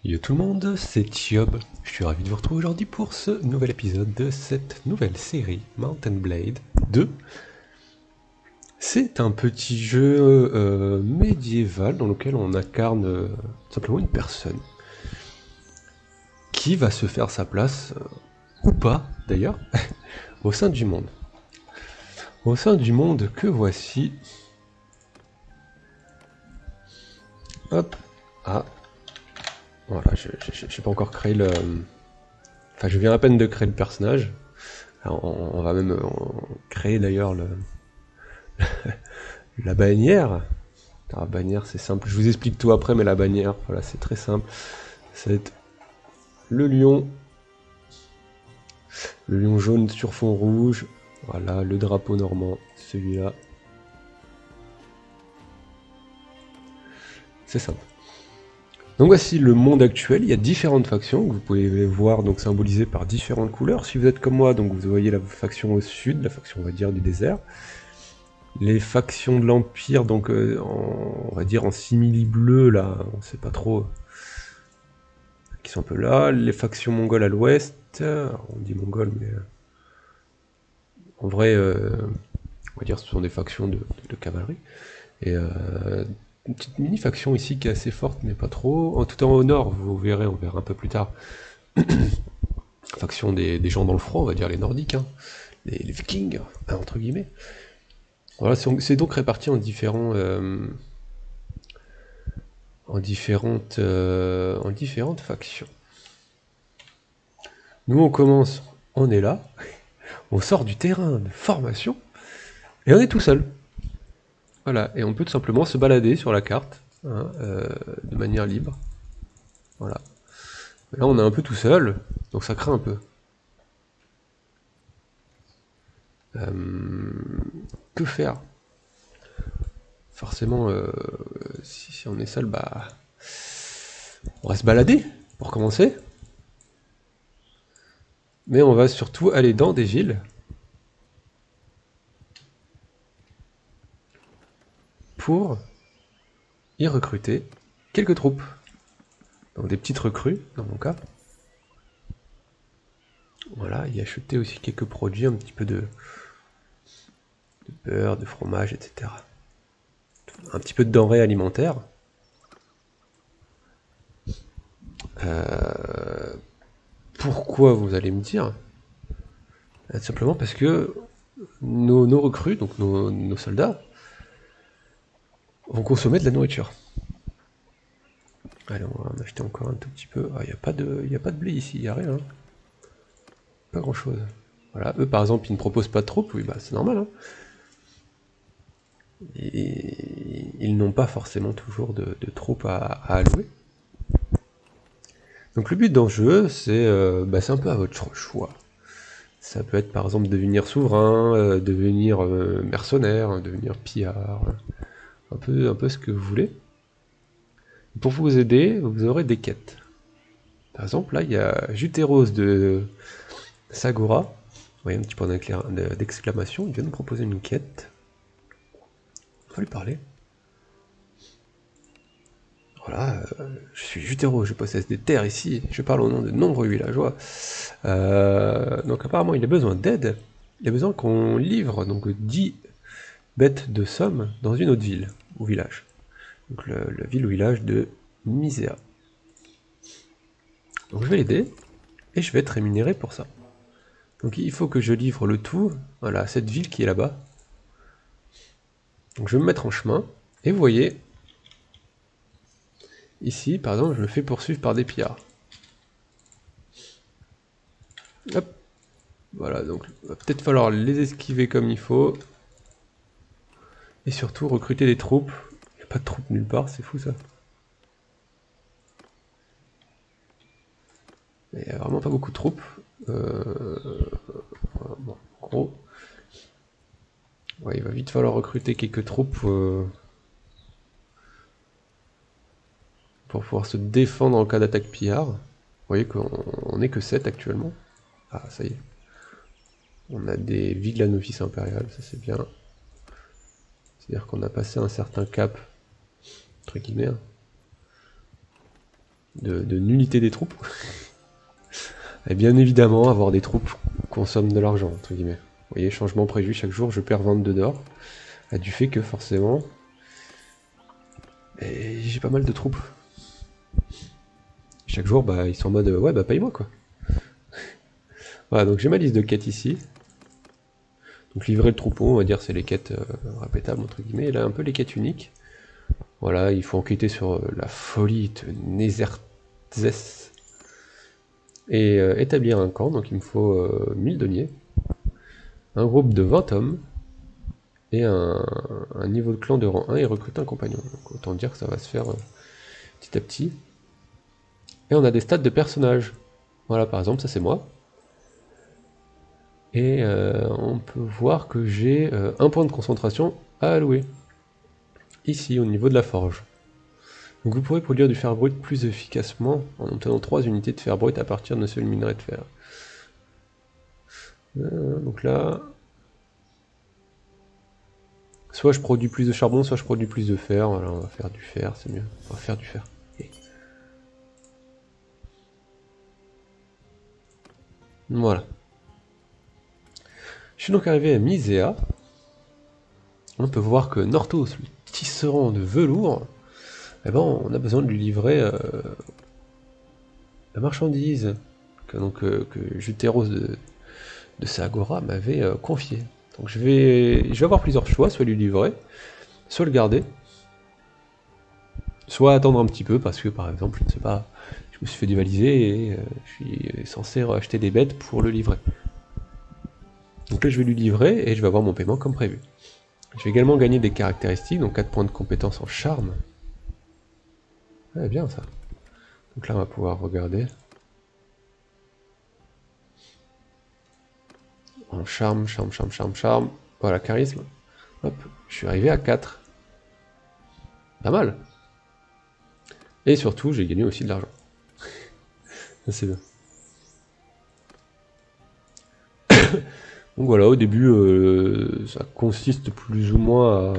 Yo tout le monde, c'est Thiob. Je suis ravi de vous retrouver aujourd'hui pour ce nouvel épisode de cette nouvelle série Mountain Blade 2. C'est un petit jeu médiéval dans lequel on incarne simplement une personne qui va se faire sa place, ou pas d'ailleurs, au sein du monde. Au sein du monde que voici. Hop. Ah. Voilà, j'ai pas encore créé le... Enfin, je viens à peine de créer le personnage. Alors, on va même créer d'ailleurs la bannière. La bannière, c'est simple. Je vous explique tout après, mais la bannière, voilà, c'est très simple. C'est le lion. Le lion jaune sur fond rouge. Voilà, le drapeau normand, celui-là. C'est simple. Donc voici le monde actuel, il y a différentes factions que vous pouvez voir donc symbolisées par différentes couleurs. Si vous êtes comme moi, donc vous voyez la faction au sud, la faction on va dire du désert. Les factions de l'Empire, donc on va dire en simili bleu là, on sait pas trop, qui sont un peu là. Les factions mongoles à l'ouest, on dit mongoles mais en vrai on va dire ce sont des factions de cavalerie. Et une petite mini faction ici qui est assez forte mais pas trop. Tout en au nord, vous verrez, on verra un peu plus tard. Faction des gens dans le froid, on va dire les nordiques, hein. Les vikings, entre guillemets. Voilà, c'est donc réparti en différentes factions. Nous on commence, on est là, on sort du terrain de formation, et on est tout seul. Voilà, et on peut tout simplement se balader sur la carte, hein, de manière libre. Voilà. Là on est un peu tout seul, donc ça craint un peu. Que faire? Forcément, si on est seul, bah, on va se balader, pour commencer. Mais on va surtout aller dans des villes. Pour y recruter quelques troupes. Donc des petites recrues, dans mon cas. Voilà, y acheter aussi quelques produits, un petit peu de beurre, de fromage, etc. Un petit peu de denrées alimentaires. Pourquoi, vous allez me dire? Tout simplement parce que nos recrues, donc nos soldats, vont consommer de la nourriture. Allez, on va en acheter encore un tout petit peu. Ah, y a pas de blé ici, y a rien. Hein. Pas grand chose. Voilà, eux par exemple, ils ne proposent pas de troupes, oui, bah c'est normal. Hein. Et ils n'ont pas forcément toujours de troupes à allouer. Donc le but dans le jeu, c'est un peu à votre choix. Ça peut être par exemple devenir souverain, devenir mercenaire, devenir pillard, un peu ce que vous voulez. Pour vous aider, vous aurez des quêtes. Par exemple, là, il y a Juteros de Sagora. Vous voyez un petit point d'exclamation, il vient nous proposer une quête. On va lui parler. Voilà, je suis Juteros, je possède des terres ici, je parle au nom de nombreux villageois. Donc apparemment il a besoin d'aide, il a besoin qu'on livre donc 10 bêtes de somme dans une autre ville, ou village. Donc la ville ou village de Misea. Donc je vais l'aider, et je vais être rémunéré pour ça. Donc il faut que je livre le tout, voilà, à cette ville qui est là-bas. Donc je vais me mettre en chemin, et vous voyez, ici par exemple je me fais poursuivre par des pillards. Hop. Voilà, donc il va peut-être falloir les esquiver comme il faut. Et surtout recruter des troupes. Il n'y a pas de troupes nulle part, c'est fou ça. Il n'y a vraiment pas beaucoup de troupes. Bon, en gros. Ouais, il va vite falloir recruter quelques troupes pour pouvoir se défendre en cas d'attaque pillard. Vous voyez qu'on n'est que 7 actuellement. Ah, ça y est. On a des villes à novices impériales, ça c'est bien. C'est-à-dire qu'on a passé un certain cap, entre guillemets. de nullité des troupes. Et bien évidemment, avoir des troupes consomme de l'argent, entre guillemets. Vous voyez, changement prévu, chaque jour je perds 22 d'or. Du fait que forcément, j'ai pas mal de troupes. Chaque jour, bah, ils sont en mode, ouais, bah paye-moi quoi. Voilà, donc j'ai ma liste de quêtes ici. Donc livrer le troupeau, on va dire, c'est les quêtes répétables, entre guillemets. Et là, un peu les quêtes uniques. Voilà, il faut enquêter sur la folie de Nézertzes. Et établir un camp, donc il me faut 1000 deniers. Un groupe de 20 hommes. Et un niveau de clan de rang 1 et recruter un compagnon. Donc autant dire que ça va se faire petit à petit. Et on a des stats de personnages. Voilà, par exemple, ça c'est moi. Et on peut voir que j'ai un point de concentration à allouer. Ici, au niveau de la forge. Donc vous pourrez produire du fer brut plus efficacement en obtenant 3 unités de fer brut à partir d'un seul minerai de fer. Donc là... Soit je produis plus de charbon, soit je produis plus de fer. Voilà, on va faire du fer, c'est mieux. On va faire du fer. Okay. Voilà. Je suis donc arrivé à Misea. On peut voir que Nortos, le tisserand de velours, eh ben, on a besoin de lui livrer la marchandise que Juteros de Sagora m'avait confiée. Donc je vais avoir plusieurs choix, soit lui livrer, soit le garder, soit attendre un petit peu parce que par exemple, je ne sais pas, je me suis fait dévaliser et je suis censé acheter des bêtes pour le livrer. Donc là je vais lui livrer et je vais avoir mon paiement comme prévu. Je vais également gagner des caractéristiques, donc 4 points de compétence en charme. Ouais, bien ça. Donc là on va pouvoir regarder. En charme. Voilà, charisme. Hop, je suis arrivé à 4. Pas mal. Et surtout, j'ai gagné aussi de l'argent. C'est bien. Donc voilà, au début, ça consiste plus ou moins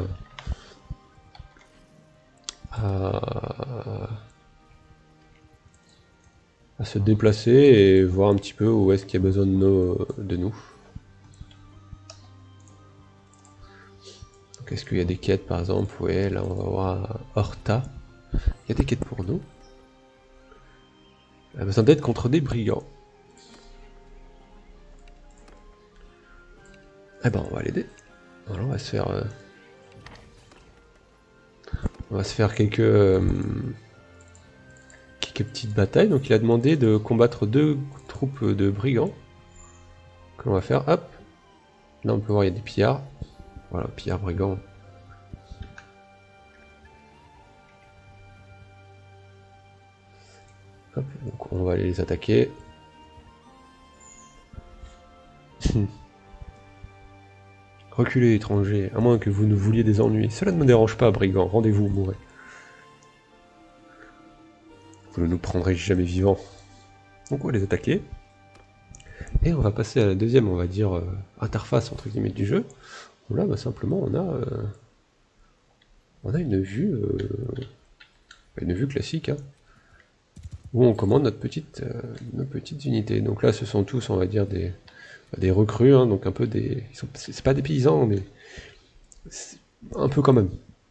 à se déplacer et voir un petit peu où est-ce qu'il y a besoin de nous. Donc est-ce qu'il y a des quêtes par exemple? Ouais, là on va voir Horta. Il y a des quêtes pour nous. Elle a besoin d'aide contre des brigands. Eh ben on va l'aider. Alors on va se faire quelques petites batailles. Donc il a demandé de combattre 2 troupes de brigands. Que l'on va faire. Hop. Là on peut voir il y a des pillards. Voilà, pillards brigands. Hop, donc on va aller les attaquer. Reculez, étrangers, à moins que vous ne vouliez des ennuis. Cela ne me dérange pas, brigands, rendez-vous, mourrez. Vous ne nous prendrez jamais vivants. Donc on va les attaquer. Et on va passer à la deuxième, on va dire, interface entre guillemets du jeu. Où là, bah, simplement, on a une vue classique, hein, où on commande nos petites unités. Donc là, ce sont tous, on va dire, des recrues, hein, donc un peu des... C'est pas des paysans, mais un peu quand même.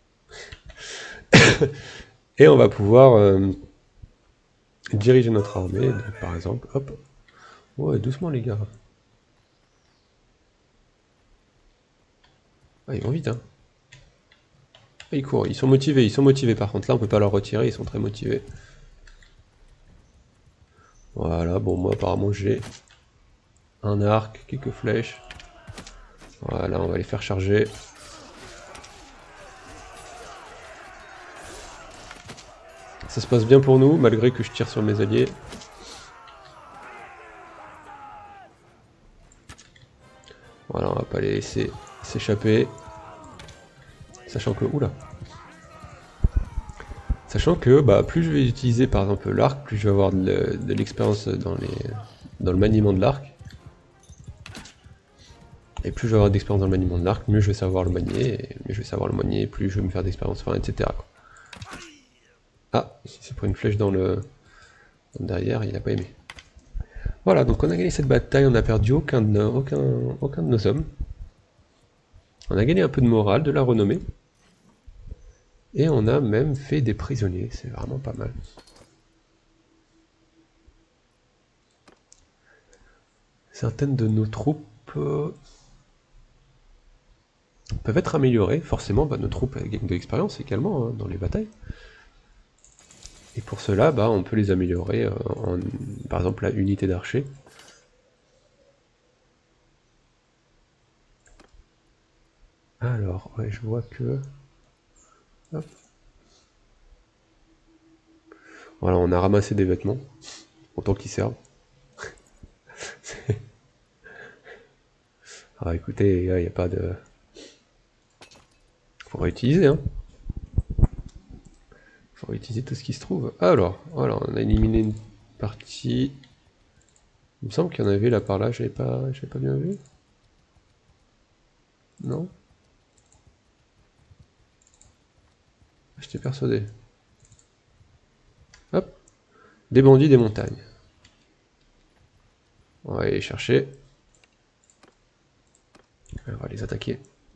Et on va pouvoir diriger notre armée, donc, par exemple, hop. Ouais, doucement les gars. Ah, ils vont vite, hein. Ah, ils courent, ils sont motivés par contre. Là, on peut pas leur retirer, ils sont très motivés. Voilà, bon, moi apparemment j'ai un arc, quelques flèches. Voilà, on va les faire charger. Ça se passe bien pour nous, malgré que je tire sur mes alliés. Voilà, on va pas les laisser s'échapper. Sachant que... Oula. Sachant que bah, plus je vais utiliser par exemple l'arc, plus je vais avoir de l'expérience dans le maniement de l'arc. Et plus je vais avoir d'expérience dans le maniement de l'arc, mieux je vais savoir le manier, et mieux je vais savoir le manier, plus je vais me faire d'expérience, enfin, etc. Quoi. Ah, ici c'est pour une flèche dans le Derrière, il n'a pas aimé. Voilà, donc on a gagné cette bataille, on n'a perdu aucun de nos hommes. On a gagné un peu de morale, de la renommée. Et on a même fait des prisonniers, c'est vraiment pas mal. Certaines de nos troupes peuvent être améliorées. Forcément, nos troupes gagnent de l'expérience également dans les batailles. Et pour cela, on peut les améliorer par exemple la unité d'archers. Alors, ouais, je vois que... Hop. Voilà, on a ramassé des vêtements, autant qu'ils servent. Alors écoutez, il n'y a pas de... Faut réutiliser, hein. Faut réutiliser tout ce qui se trouve. Alors, voilà, on a éliminé une partie. Il me semble qu'il y en avait là par là, j'avais pas bien vu. Non? J'étais persuadé. Hop. Des bandits des montagnes. On va aller les chercher. On va les attaquer.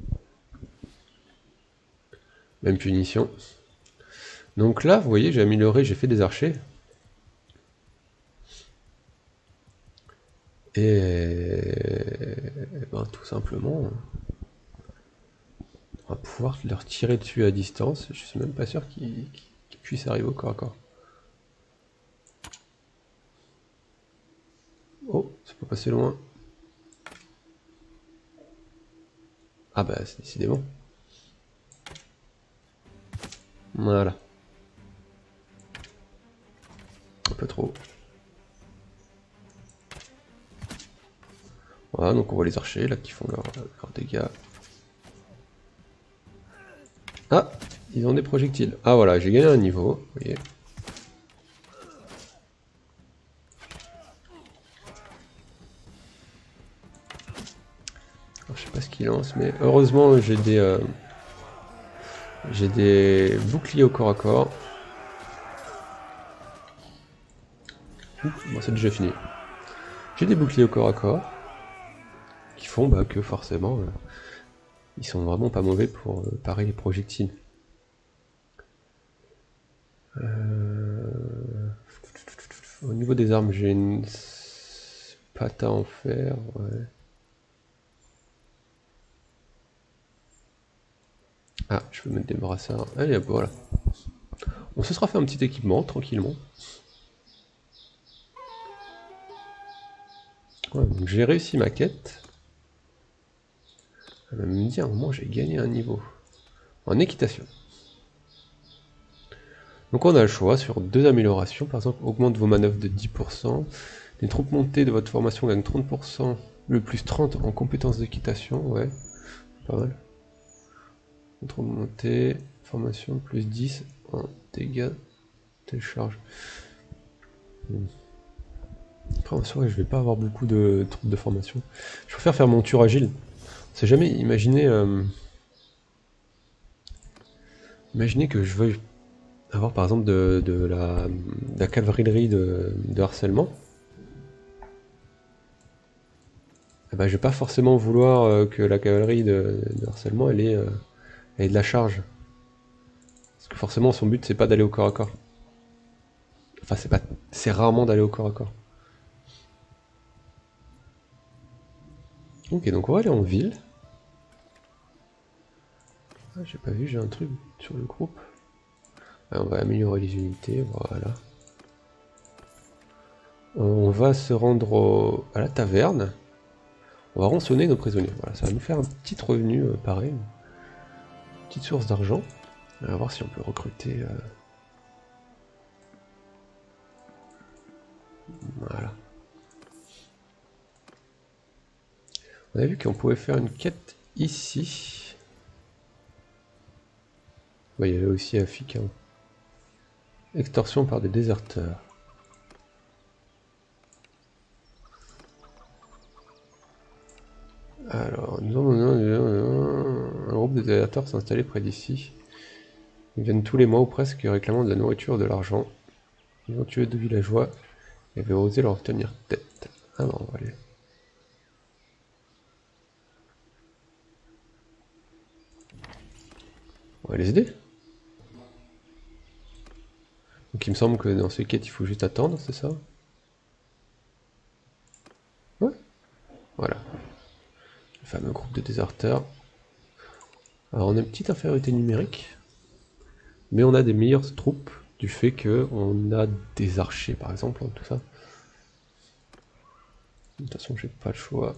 Même punition. Donc là, vous voyez, j'ai amélioré, j'ai fait des archers. Et tout simplement, on va pouvoir leur tirer dessus à distance. Je suis même pas sûr qu'ils puissent arriver au corps à corps. Oh, c'est pas passé loin. Ah bah, c'est décidément. Voilà. Un peu trop. Voilà, donc on voit les archers là qui font leurs dégâts. Ah, ils ont des projectiles. Ah voilà, j'ai gagné un niveau, vous voyez. Alors, je sais pas ce qu'ils lancent, mais heureusement j'ai des boucliers au corps à corps. Bon, c'est déjà fini. J'ai des boucliers au corps à corps qui font que forcément ils sont vraiment pas mauvais pour parer les projectiles. Au niveau des armes, j'ai une pata en fer, ouais. Ah, je peux mettre des brassards. Allez, hop, voilà. On se sera fait un petit équipement, tranquillement. Ouais, donc j'ai réussi ma quête. Elle va me dire, à un moment, j'ai gagné un niveau. En équitation. Donc on a le choix sur deux améliorations. Par exemple, augmente vos manœuvres de 10%. Les troupes montées de votre formation gagnent 30%. Le plus 30 en compétences d'équitation, ouais. Pas mal. Troupes montées, formation plus 10 en dégâts de charge. Après, en soi, je vais pas avoir beaucoup de troupes de formation. Je préfère faire mon tour agile. On s'est jamais imaginé... Imaginez que je veuille avoir par exemple de la cavalerie de harcèlement. Eh ben, je vais pas forcément vouloir que la cavalerie de harcèlement elle ait de la charge. Parce que forcément son but c'est pas d'aller au corps à corps. Enfin c'est rarement d'aller au corps à corps. Ok, donc on va aller en ville. Ah, j'ai pas vu, j'ai un truc sur le groupe. Ouais, on va améliorer les unités, voilà. On va se rendre à la taverne. On va rançonner nos prisonniers. Voilà, ça va nous faire un petit revenu pareil. Une petite source d'argent. On va voir si on peut recruter. Voilà. On a vu qu'on pouvait faire une quête ici. Ouais, il y avait aussi Afik. Hein. Extorsion par des déserteurs. Alors, nous avons un groupe de déserteurs s'installer près d'ici. Ils viennent tous les mois ou presque réclamant de la nourriture et de l'argent. Ils vont tuer 2 villageois et avaient osé leur tenir tête. Ah bon, on va aller. On va les aider. Donc il me semble que dans ces quêtes, il faut juste attendre, c'est ça? Ouais. Voilà. Le fameux groupe de déserteurs. Alors on a une petite infériorité numérique, mais on a des meilleures troupes du fait que on a des archers par exemple, tout ça. De toute façon j'ai pas le choix.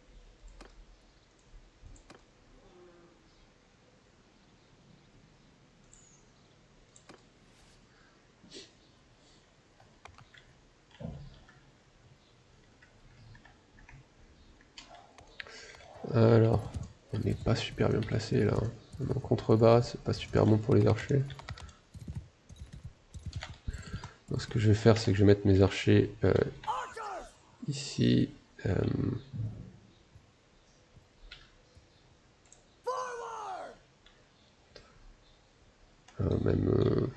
Alors, on n'est pas super bien placé là. On est en contrebas, c'est pas super bon pour les archers. Donc ce que je vais faire, c'est que je vais mettre mes archers ici. Même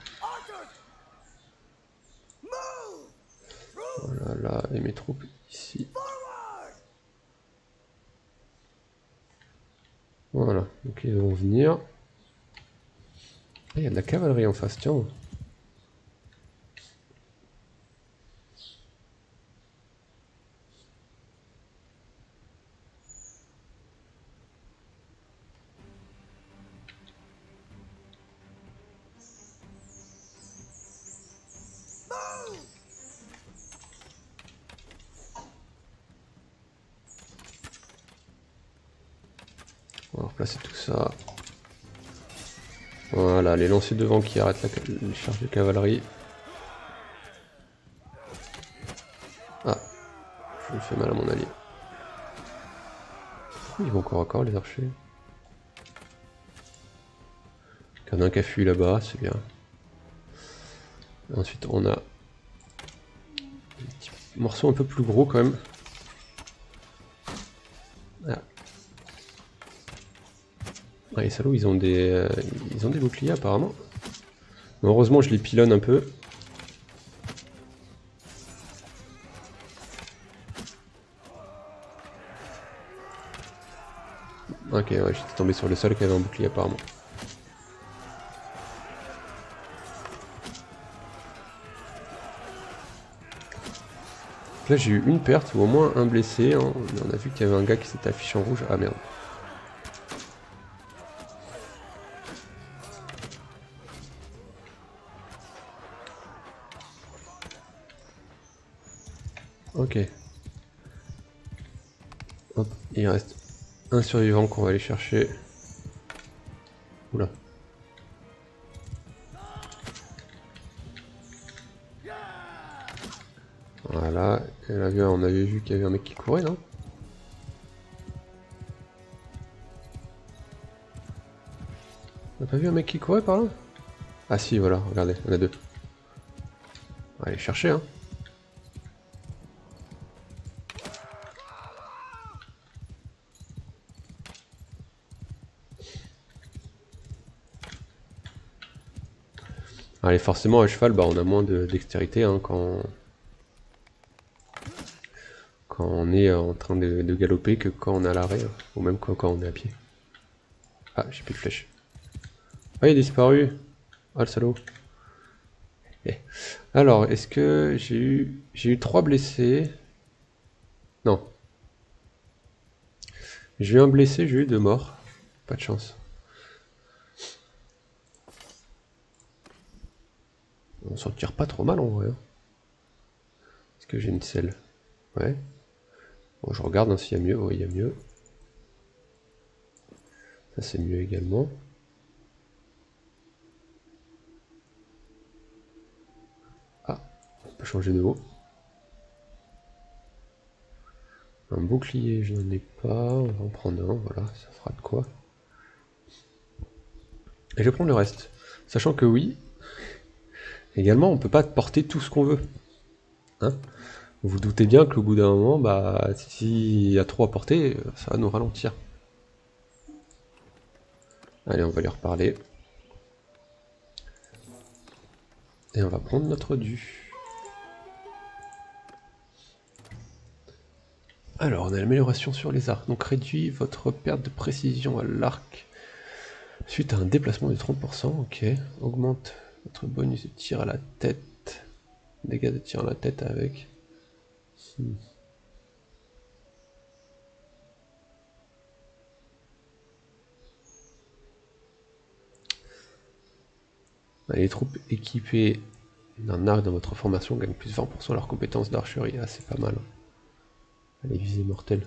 voilà, là, et mes troupes ici. Voilà, donc ils vont venir. Ah, il y a de la cavalerie en face, tiens. On va replacer tout ça. Voilà, les lanciers devant qui arrêtent les charges de cavalerie. Ah, je me fais mal à mon allié. Ils vont encore les archers. Il y en a un qui a fui là-bas, c'est bien. Et ensuite on a des petits morceaux un peu plus gros quand même. Ah. Ah, les salauds ils ont des boucliers apparemment. Mais heureusement je les pilonne un peu. Ok, ouais, j'étais tombé sur le seul qui avait un bouclier apparemment. Là j'ai eu une perte ou au moins un blessé. Hein. On a vu qu'il y avait un gars qui s'était affiché en rouge. Ah merde. Ok. Hop, il reste un survivant qu'on va aller chercher. Oula. Voilà, et là on avait vu qu'il y avait un mec qui courait, non? On n'a pas vu un mec qui courait par là? Ah si, voilà, regardez, il y en a deux. On va aller chercher, hein. Allez, forcément, à cheval, bah, on a moins de dextérité hein, quand on est en train de galoper que quand on est à l'arrêt, hein, ou même quand on est à pied. Ah, j'ai plus de flèche. Ah, il est disparu. Ah, le salaud. Eh. Alors, est-ce que j'ai eu 3 blessés? Non. J'ai eu un blessé, j'ai eu 2 morts. Pas de chance. On s'en tire pas trop mal en vrai. Hein. Est-ce que j'ai une selle? Ouais. Bon, je regarde hein, s'il y a mieux. Oui, il y a mieux. Ça, c'est mieux également. Ah, on peut changer de haut. Un bouclier, je n'en ai pas. On va en prendre un, voilà, ça fera de quoi. Et je vais prendre le reste. Sachant que oui, également, on peut pas porter tout ce qu'on veut. Hein, vous vous doutez bien qu'au bout d'un moment, bah, s'il y a trop à porter, ça va nous ralentir. Allez, on va lui reparler. Et on va prendre notre dû. Alors, on a l'amélioration sur les arcs. Donc, réduit votre perte de précision à l'arc suite à un déplacement de 30%. Ok. Augmente votre bonus de tir à la tête. Dégâts de tir à la tête avec. Les troupes équipées d'un arc dans votre formation gagnent plus 20% leurs compétences d'archerie. Ah, c'est pas mal. Allez, visée mortelle.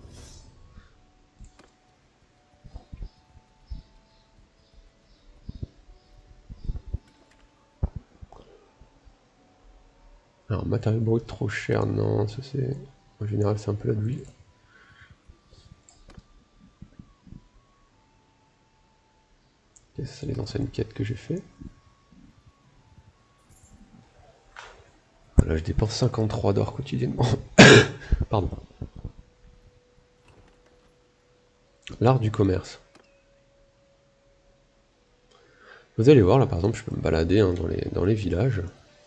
Alors, matériel brut trop cher, non, ça c'est... En général, c'est un peu la douille. Ok, ça c'est les anciennes quêtes que j'ai fait. Là, je dépense 53 d'or quotidiennement. Pardon. L'art du commerce. Vous allez voir, là par exemple, je peux me balader hein, dans les villages.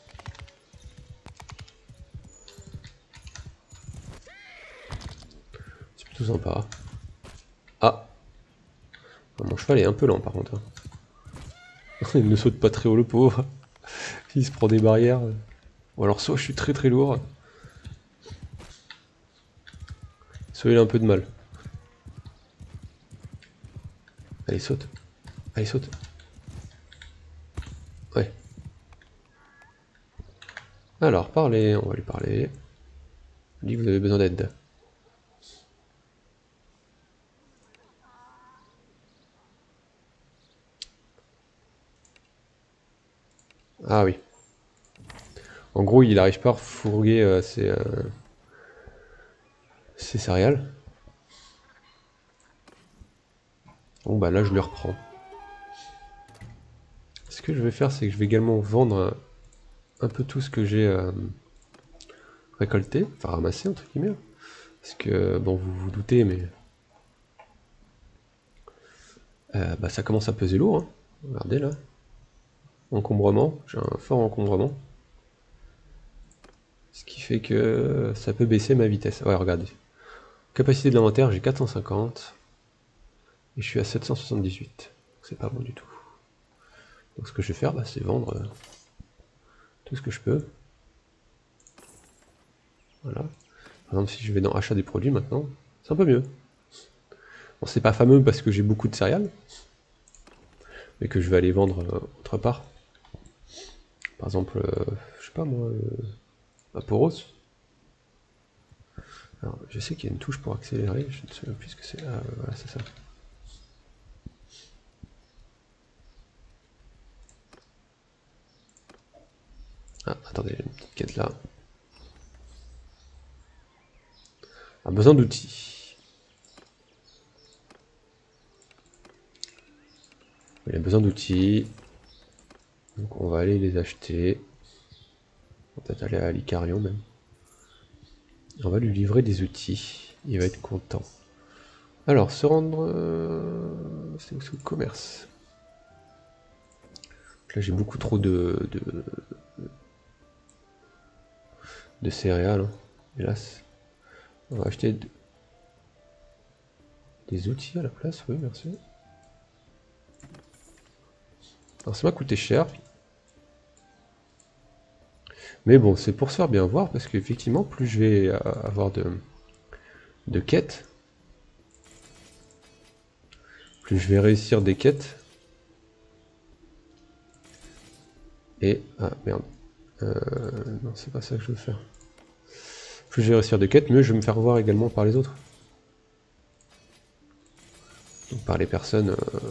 C'est plutôt sympa. Ah, mon cheval est un peu lent par contre. Il ne saute pas très haut le pauvre. Il se prend des barrières. Ou alors soit je suis très très lourd. Soit il a un peu de mal. Allez, saute. Allez, saute. Ouais. Alors, parlez, on va lui parler. Il dit que vous avez besoin d'aide. Ah oui. En gros, il n'arrive pas à refourguer ses céréales. Bon bah là, je le reprends. Ce que je vais faire, c'est que je vais également vendre un peu tout ce que j'ai récolté, enfin ramassé entre guillemets. Parce que, bon, vous vous doutez, mais... bah ça commence à peser lourd, hein. Regardez là. Encombrement, j'ai un fort encombrement. Ce qui fait que ça peut baisser ma vitesse. Ouais, regardez. Capacité de l'inventaire, j'ai 450. Et je suis à 778. C'est pas bon du tout. Donc ce que je vais faire, bah, c'est vendre tout ce que je peux. Voilà. Par exemple, si je vais dans achat des produits maintenant, c'est un peu mieux. Bon, c'est pas fameux parce que j'ai beaucoup de céréales. Mais que je vais aller vendre autre part. Par exemple, je sais pas moi, à Poros. Alors, je sais qu'il y a une touche pour accélérer, je ne sais plus ce que c'est. Ah, voilà, c'est ça. Ah, attendez, une petite quête là. Ah, besoin d'outils. Il a besoin d'outils. Donc on va aller les acheter. On va peut-être aller à l'Icarion même. On va lui livrer des outils. Il va être content. Alors, se rendre... c'est où le commerce? Là j'ai beaucoup trop de céréales. Hein. Hélas. On va acheter des outils à la place, oui merci. Alors ça m'a coûté cher. Mais bon, c'est pour se faire bien voir, parce qu'effectivement, plus je vais avoir de quêtes, plus je vais réussir des quêtes. Et... ah merde. Non, c'est pas ça que je veux faire. Plus je vais réussir des quêtes, mieux je vais me faire voir également par les autres. Donc par les personnes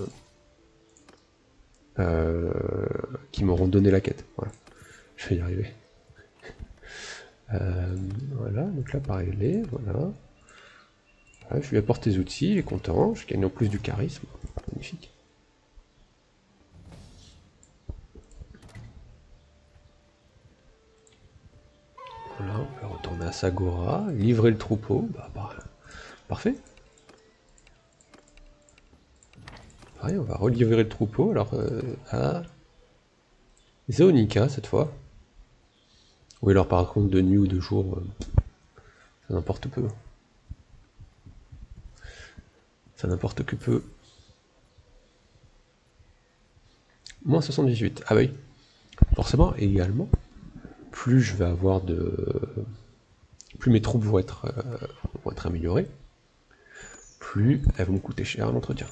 qui m'auront donné la quête. Voilà. Je vais y arriver. Voilà, donc là pareil, voilà. Voilà, je lui apporte des outils, il est content, je gagne en plus du charisme. Magnifique. Voilà, on peut retourner à Sagora, livrer le troupeau, bah, parfait. Pareil, on va relivrer le troupeau, alors à Zéonika cette fois. Oui, alors par contre de nuit ou de jour, ça n'importe peu. Ça n'importe que peu. Moins 78. Ah bah oui. Forcément, également, plus je vais avoir de... Plus mes troupes vont être améliorées, plus elles vont me coûter cher à l'entretien.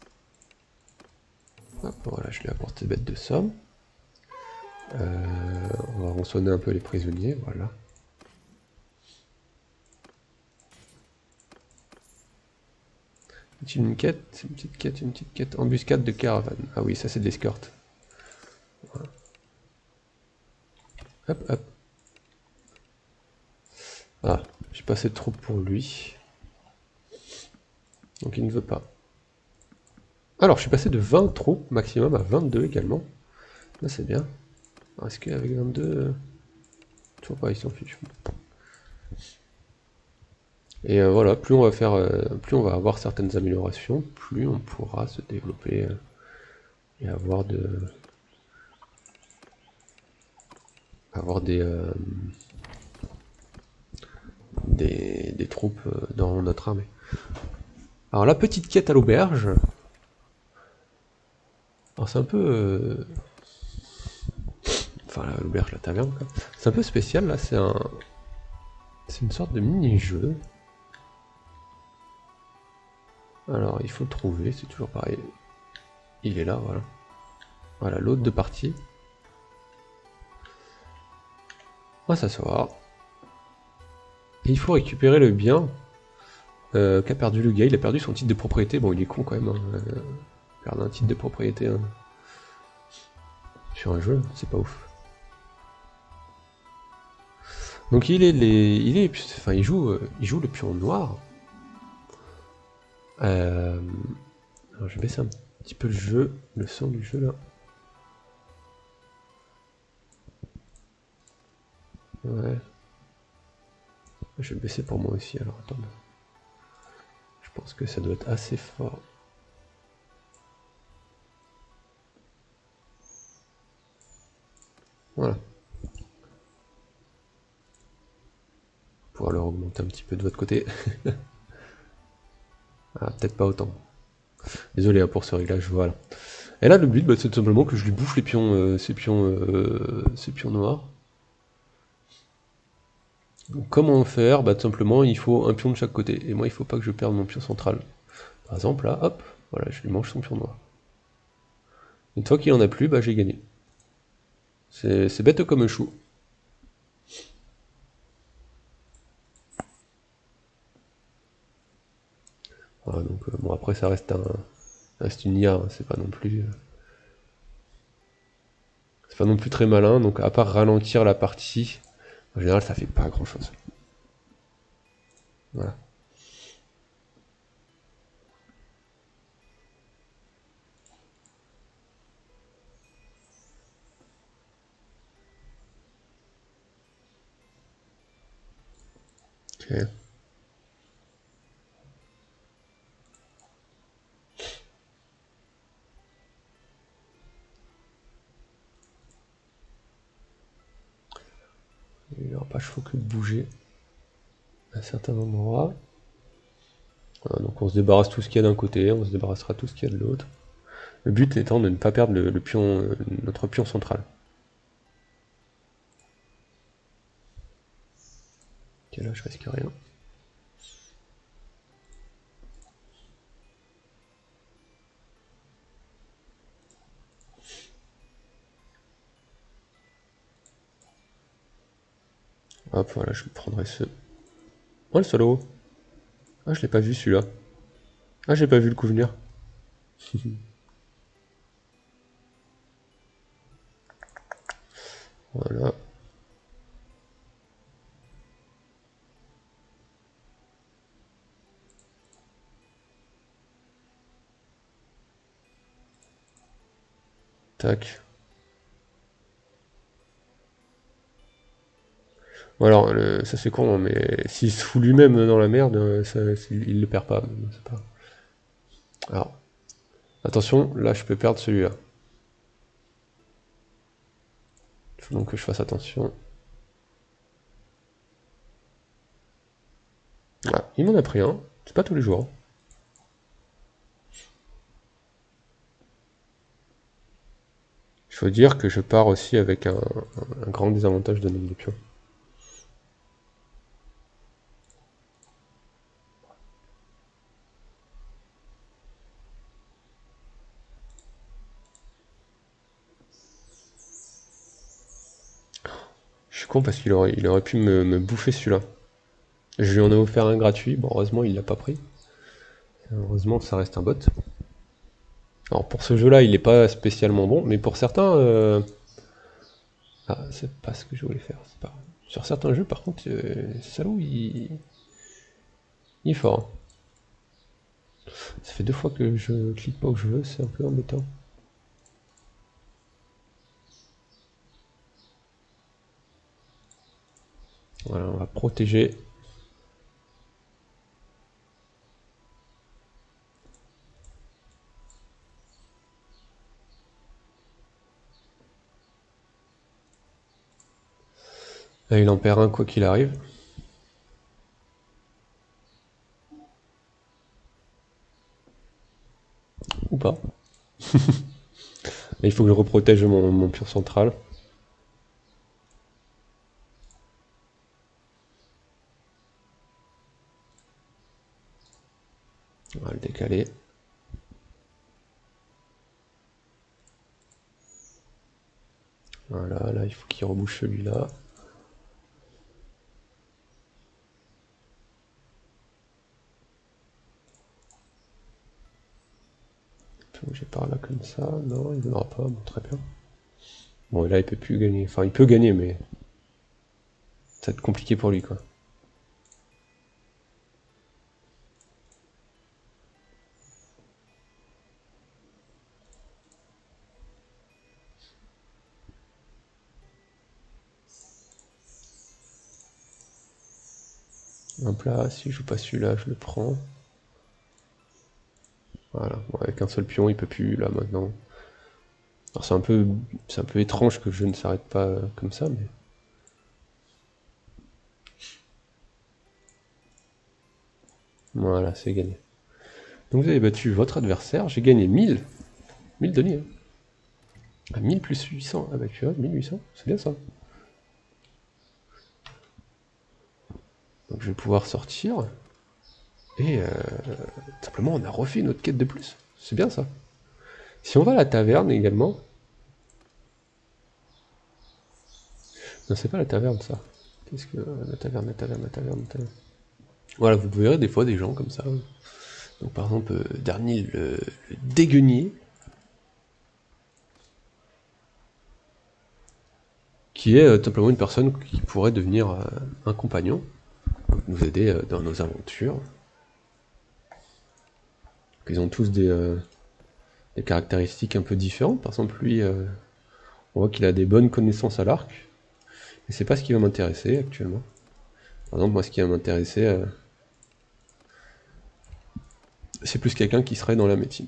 Voilà, je lui apporte ces bêtes de somme. On va rançonner un peu les prisonniers, voilà. Une quête, une petite quête. Embuscade de caravane. Ah oui, ça c'est de l'escorte. Voilà. Hop, hop. Ah, j'ai pas assez de troupes pour lui. Donc il ne veut pas. Alors, je suis passé de 20 troupes maximum à 22 également. Là, c'est bien. Est-ce qu'avec 22... Toujours pas, il s'en fiche. Et voilà, plus on va faire, plus on va avoir certaines améliorations, plus on pourra se développer et avoir des troupes dans notre armée. Alors la petite quête à l'auberge. Alors c'est un peu... Enfin l'auberge, la taverne quoi. C'est un peu spécial là, c'est une sorte de mini-jeu. Alors il faut le trouver, c'est toujours pareil. Il est là, voilà. Voilà, l'hôte de partie. On va s'asseoir. Et il faut récupérer le bien qu'a perdu le gars. Il a perdu son titre de propriété. Bon, il est con quand même. Hein. Perdre un titre de propriété hein. Sur un jeu, c'est pas ouf. Donc il joue le pion noir. Alors je vais baisser un petit peu le son du jeu là. Ouais. Je vais le baisser pour moi aussi, alors attends. Je pense que ça doit être assez fort. Voilà. Pouvoir le augmenter un petit peu de votre côté. Ah, peut-être pas autant. Désolé hein, pour ce réglage, voilà. Et là le but bah, c'est tout simplement que je lui bouffe les pions, ces pions noirs. Donc, comment faire? Bah tout simplement il faut un pion de chaque côté. Et moi il faut pas que je perde mon pion central. Par exemple là, hop, voilà, je lui mange son pion noir. Une fois qu'il en a plus, bah j'ai gagné. C'est bête comme un chou. Voilà, donc bon après ça reste une IA, hein, c'est pas non plus. C'est pas non plus très malin, donc à part ralentir la partie, en général ça fait pas grand chose. Voilà. Ok. Il n'y aura pas chaud que de bouger à certains endroits. Voilà, donc on se débarrasse tout ce qu'il y a d'un côté, on se débarrassera tout ce qu'il y a de l'autre. Le but étant de ne pas perdre le pion, notre pion central. Ok, là je risque rien. Hop, voilà, je prendrai ce... Oh le solo! Ah je l'ai pas vu celui-là. Ah j'ai pas vu le coup venir. Voilà. Tac. Bon, alors, ça c'est con, hein, mais s'il se fout lui-même dans la merde, il le perd pas. Pas... Alors, attention, là je peux perdre celui-là. Il faut donc que je fasse attention. Ah, il m'en a pris un, c'est pas tous les jours. faut dire que je pars aussi avec un grand désavantage de nombre de pions. Je suis con parce qu'il aurait pu me bouffer celui-là. Je lui en ai offert un gratuit, bon heureusement il l'a pas pris. Heureusement que ça reste un bot. Alors pour ce jeu-là, il est pas spécialement bon, mais pour certains... Ah, c'est pas ce que je voulais faire, c'est pas grave. Sur certains jeux, par contre, Salou, il est fort. Hein. Ça fait 2 fois que je clique pas où je veux, c'est un peu embêtant. Voilà, on va protéger. Là, il en perd un quoi qu'il arrive. Ou pas. Il faut que je reprotège mon pion central. On va le décaler. Voilà, là il faut qu'il rebouche celui-là. J'ai par là comme ça, non, il ne viendra pas, bon, très bien. Bon, et là il peut plus gagner, enfin il peut gagner, mais ça va être compliqué pour lui quoi. Hop là, si je joue pas celui-là, je le prends. Voilà, bon, avec un seul pion, il peut plus là maintenant. Alors c'est un peu étrange que je ne s'arrête pas comme ça, mais... Voilà, c'est gagné. Donc vous avez battu votre adversaire, j'ai gagné 1000. 1000 deniers. Hein. Ah, 1000 plus 800, ah bah tu vois, 1800, c'est bien ça. Donc je vais pouvoir sortir. Et simplement on a refait une autre quête de plus. C'est bien ça. Si on va à la taverne également... Non, c'est pas la taverne ça. Qu'est-ce que... La taverne. Voilà, vous verrez des fois des gens comme ça. Donc par exemple, Darnil le déguenier, qui est simplement une personne qui pourrait devenir un compagnon, nous aider dans nos aventures. Ils ont tous des caractéristiques un peu différentes. Par exemple, lui, on voit qu'il a des bonnes connaissances à l'arc, mais c'est pas ce qui va m'intéresser actuellement. Par exemple, moi, ce qui va m'intéresser, c'est plus quelqu'un qui serait dans la médecine.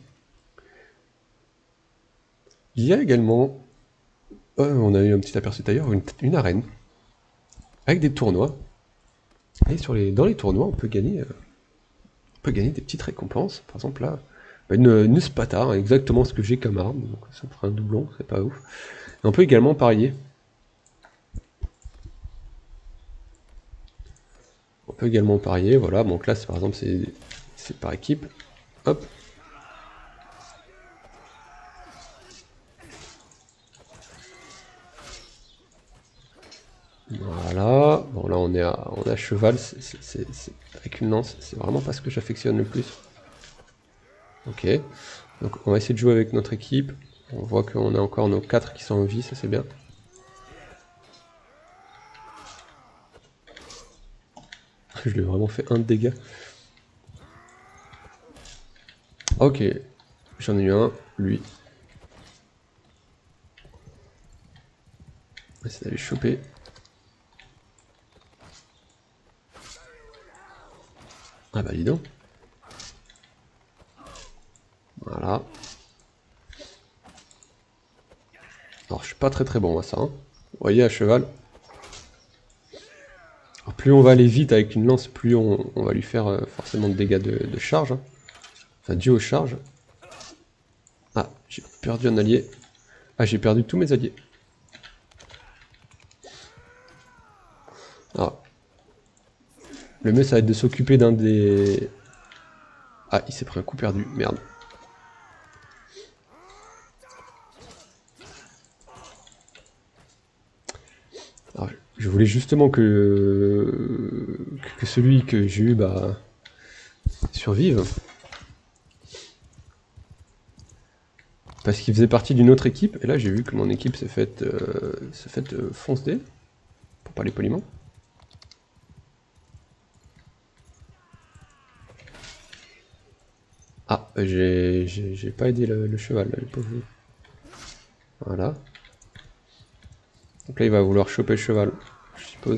Il y a également, on a eu un petit aperçu d'ailleurs, une arène, avec des tournois. Et dans les tournois, on peut gagner des petites récompenses. Par exemple là, une Spata, hein, exactement ce que j'ai comme arme, donc ça me fera un doublon, c'est pas ouf. Et on peut également parier. On peut également parier, voilà, donc là par exemple c'est par équipe. Hop. Voilà, bon là on est à cheval, avec une lance, c'est vraiment pas ce que j'affectionne le plus. Ok, donc on va essayer de jouer avec notre équipe, on voit qu'on a encore nos 4 qui sont en vie, ça c'est bien. Je lui ai vraiment fait 1 de dégâts. Ok, j'en ai eu un, lui. On va essayer d'aller choper. Ah bah dis donc. Voilà. Alors je suis pas très bon à ça. Hein. Vous voyez à cheval. Alors, plus on va aller vite avec une lance, plus on va lui faire forcément de dégâts de charge. Hein. Enfin dû aux charges. Ah, j'ai perdu un allié. Ah, j'ai perdu tous mes alliés. Alors, le mieux, ça va être de s'occuper d'un des... Ah, il s'est pris un coup perdu, merde. Alors, je voulais justement que celui que j'ai eu, bah, survive. Parce qu'il faisait partie d'une autre équipe, et là j'ai vu que mon équipe s'est faite foncer, pour parler poliment. Ah, j'ai pas aidé le cheval, là, le pauvre. Voilà. Donc là il va vouloir choper le cheval, je suppose.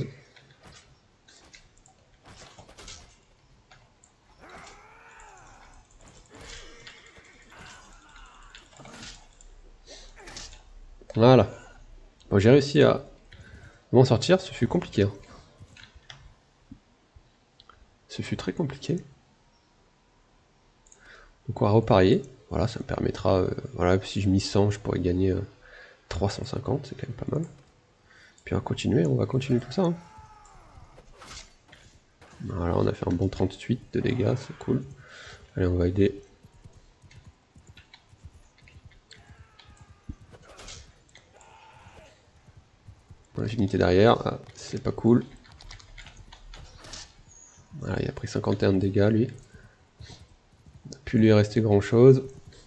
Voilà. Bon, j'ai réussi à m'en sortir, ce fut compliqué. Hein. Ce fut très compliqué. Donc on va reparier. Voilà, ça me permettra... voilà, si je mise 100, je pourrais gagner 350, c'est quand même pas mal. Puis on va continuer tout ça. Hein. Voilà, on a fait un bon 38 de dégâts, c'est cool. Allez, on va aider. Voilà, unité derrière, ah, c'est pas cool. Voilà, il a pris 51 de dégâts lui. Il n'a plus lui rester grand chose.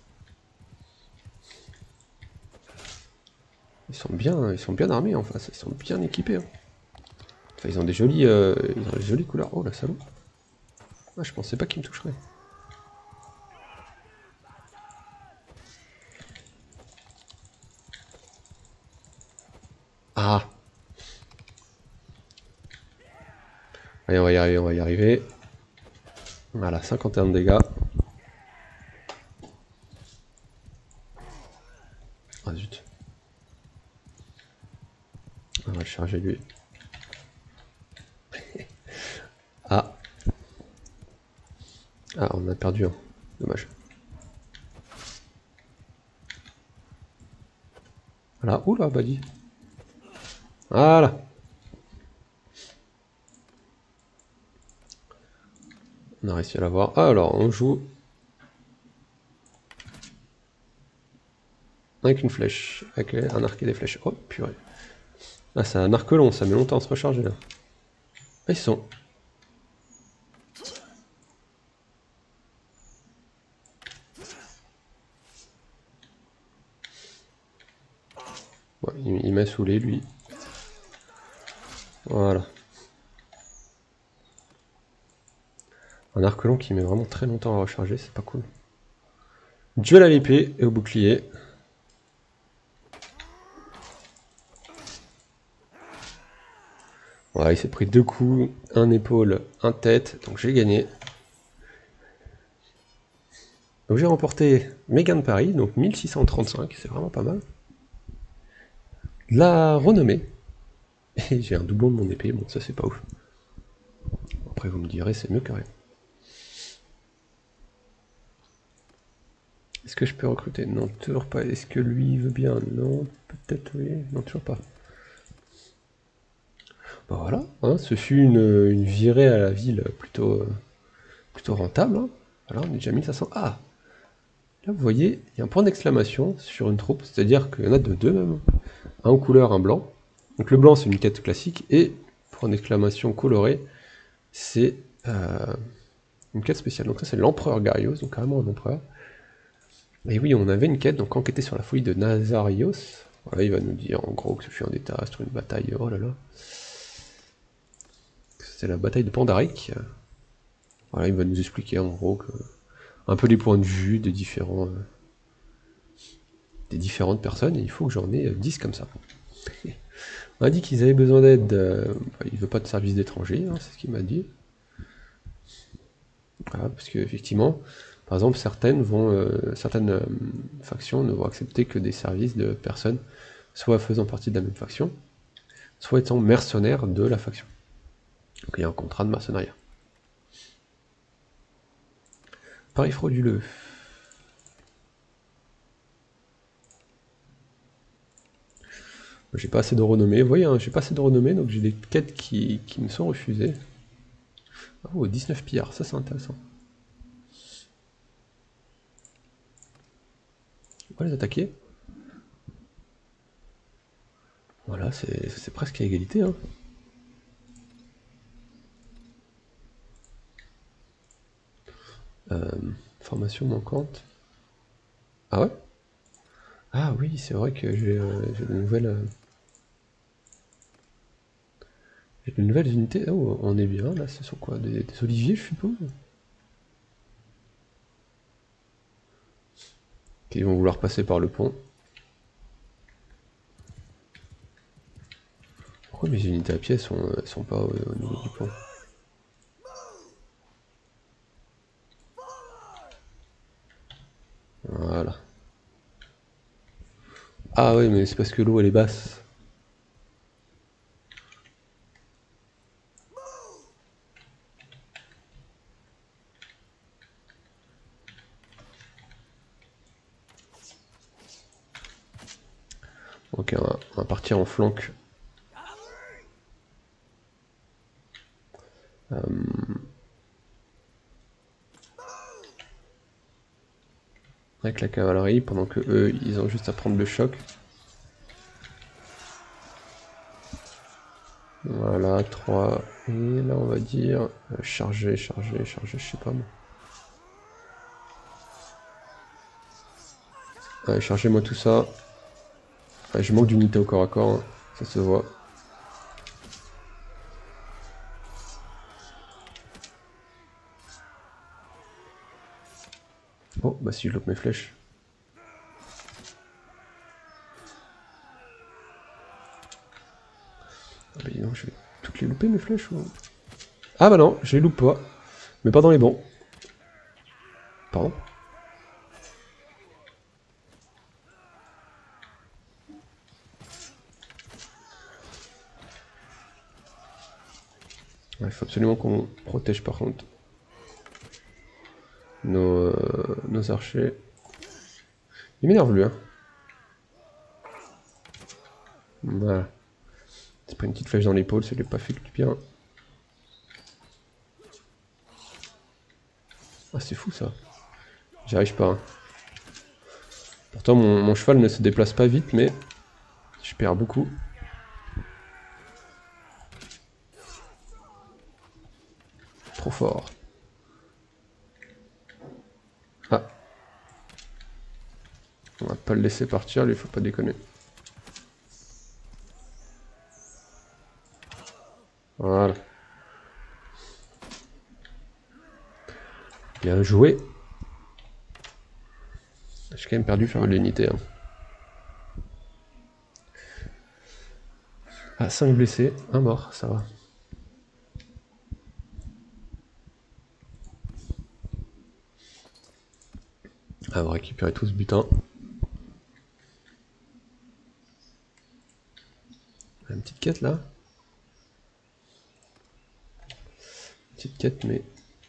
Ils sont bien armés en face, ils sont bien équipés. Hein. Enfin, ils ont des jolies couleurs. Oh la salaud. Ah, je pensais pas qu'ils me toucheraient. Ah. Allez, on va y arriver, on va y arriver. Voilà, 51 de dégâts. Ah zut. On va le charger lui. Ah. Ah, on a perdu un. Dommage. Voilà, oula, Buddy. Voilà. On a réussi à l'avoir. Ah, alors, on joue avec une flèche, avec un arc et des flèches. Oh, purée. Ah, c'est un arc long, ça met longtemps à se recharger là. Ah, ils sont... Ouais, il m'a saoulé lui. Voilà. Un arc long qui met vraiment très longtemps à recharger, c'est pas cool. Duel à l'épée et au bouclier. Voilà, il s'est pris 2 coups, un épaule, un tête, donc j'ai gagné. Donc j'ai remporté mes gains de Paris, donc 1635, c'est vraiment pas mal. La renommée. Et j'ai un doublon de mon épée, bon ça c'est pas ouf. Après vous me direz, c'est mieux que rien. Est-ce que je peux recruter? Non, toujours pas. Est-ce que lui veut bien? Non, peut-être oui. Non, toujours pas. Bah voilà, hein, ce fut une virée à la ville plutôt rentable. Hein. Voilà, on est déjà 1500. Ah! Là, vous voyez, il y a un point d'exclamation sur une troupe, c'est-à-dire qu'il y en a de deux même. Un en couleur, un blanc. Donc le blanc, c'est une quête classique, et point d'exclamation coloré, c'est une quête spéciale. Donc ça, c'est l'empereur Garios, donc carrément un empereur. Et oui, on avait une quête, donc enquêter sur la folie de Nazarios. Voilà, il va nous dire en gros que ce fut un désastre, une bataille, oh là là. C'est la bataille de Pandaric. Voilà, il va nous expliquer en gros que, un peu les points de vue des différentes personnes, et il faut que j'en ai 10 comme ça. On m'a dit qu'ils avaient besoin d'aide, il veut pas de service d'étranger, hein, c'est ce qu'il m'a dit. Voilà, parce qu'effectivement, par exemple, certaines factions ne vont accepter que des services de personnes soit faisant partie de la même faction, soit étant mercenaires de la faction. Donc il y a un contrat de mercenariat. Paris frauduleux. J'ai pas assez de renommée, vous voyez, hein, j'ai pas assez de renommée, donc j'ai des quêtes qui me sont refusées. Oh, 19 pillards, ça c'est intéressant. On va les attaquer. Voilà, c'est presque à égalité. Hein. Formation manquante. Ah ouais? Ah oui, c'est vrai que j'ai de nouvelles unités. Oh, on est bien là, ce sont quoi? Des oliviers, je suppose? Qui vont vouloir passer par le pont. Pourquoi mes unités à pied sont pas au niveau du pont? Voilà. Ah oui, mais c'est parce que l'eau elle est basse. Ok, on va partir en flanc. Avec la cavalerie, pendant que eux, ils ont juste à prendre le choc. Voilà, 3. Et là, on va dire charger, je sais pas moi. Allez, chargez-moi tout ça. Ouais, je manque d'unité au corps à corps, hein. Ça se voit. Oh, bah si je loupe mes flèches. Ah bah dis donc, je vais toutes les louper mes flèches ou... Ah bah non, je les loupe pas. Mais pas dans les bons. Pardon. Il faut absolument qu'on protège par contre nos archers. Il m'énerve lui, hein. Voilà. C'est pas une petite flèche dans l'épaule, ça lui a pas fait du bien. Ah c'est fou ça. J'y arrive pas. Hein. Pourtant mon cheval ne se déplace pas vite, mais je perds beaucoup. Trop fort. Ah. On va pas le laisser partir, lui, faut pas déconner. Voilà. Bien joué. J'ai quand même perdu faire l'unité. Hein. Ah, 5 blessés, 1 mort, ça va. Ah, on va récupérer tout ce butin. Une petite quête là. Petite quête, mais...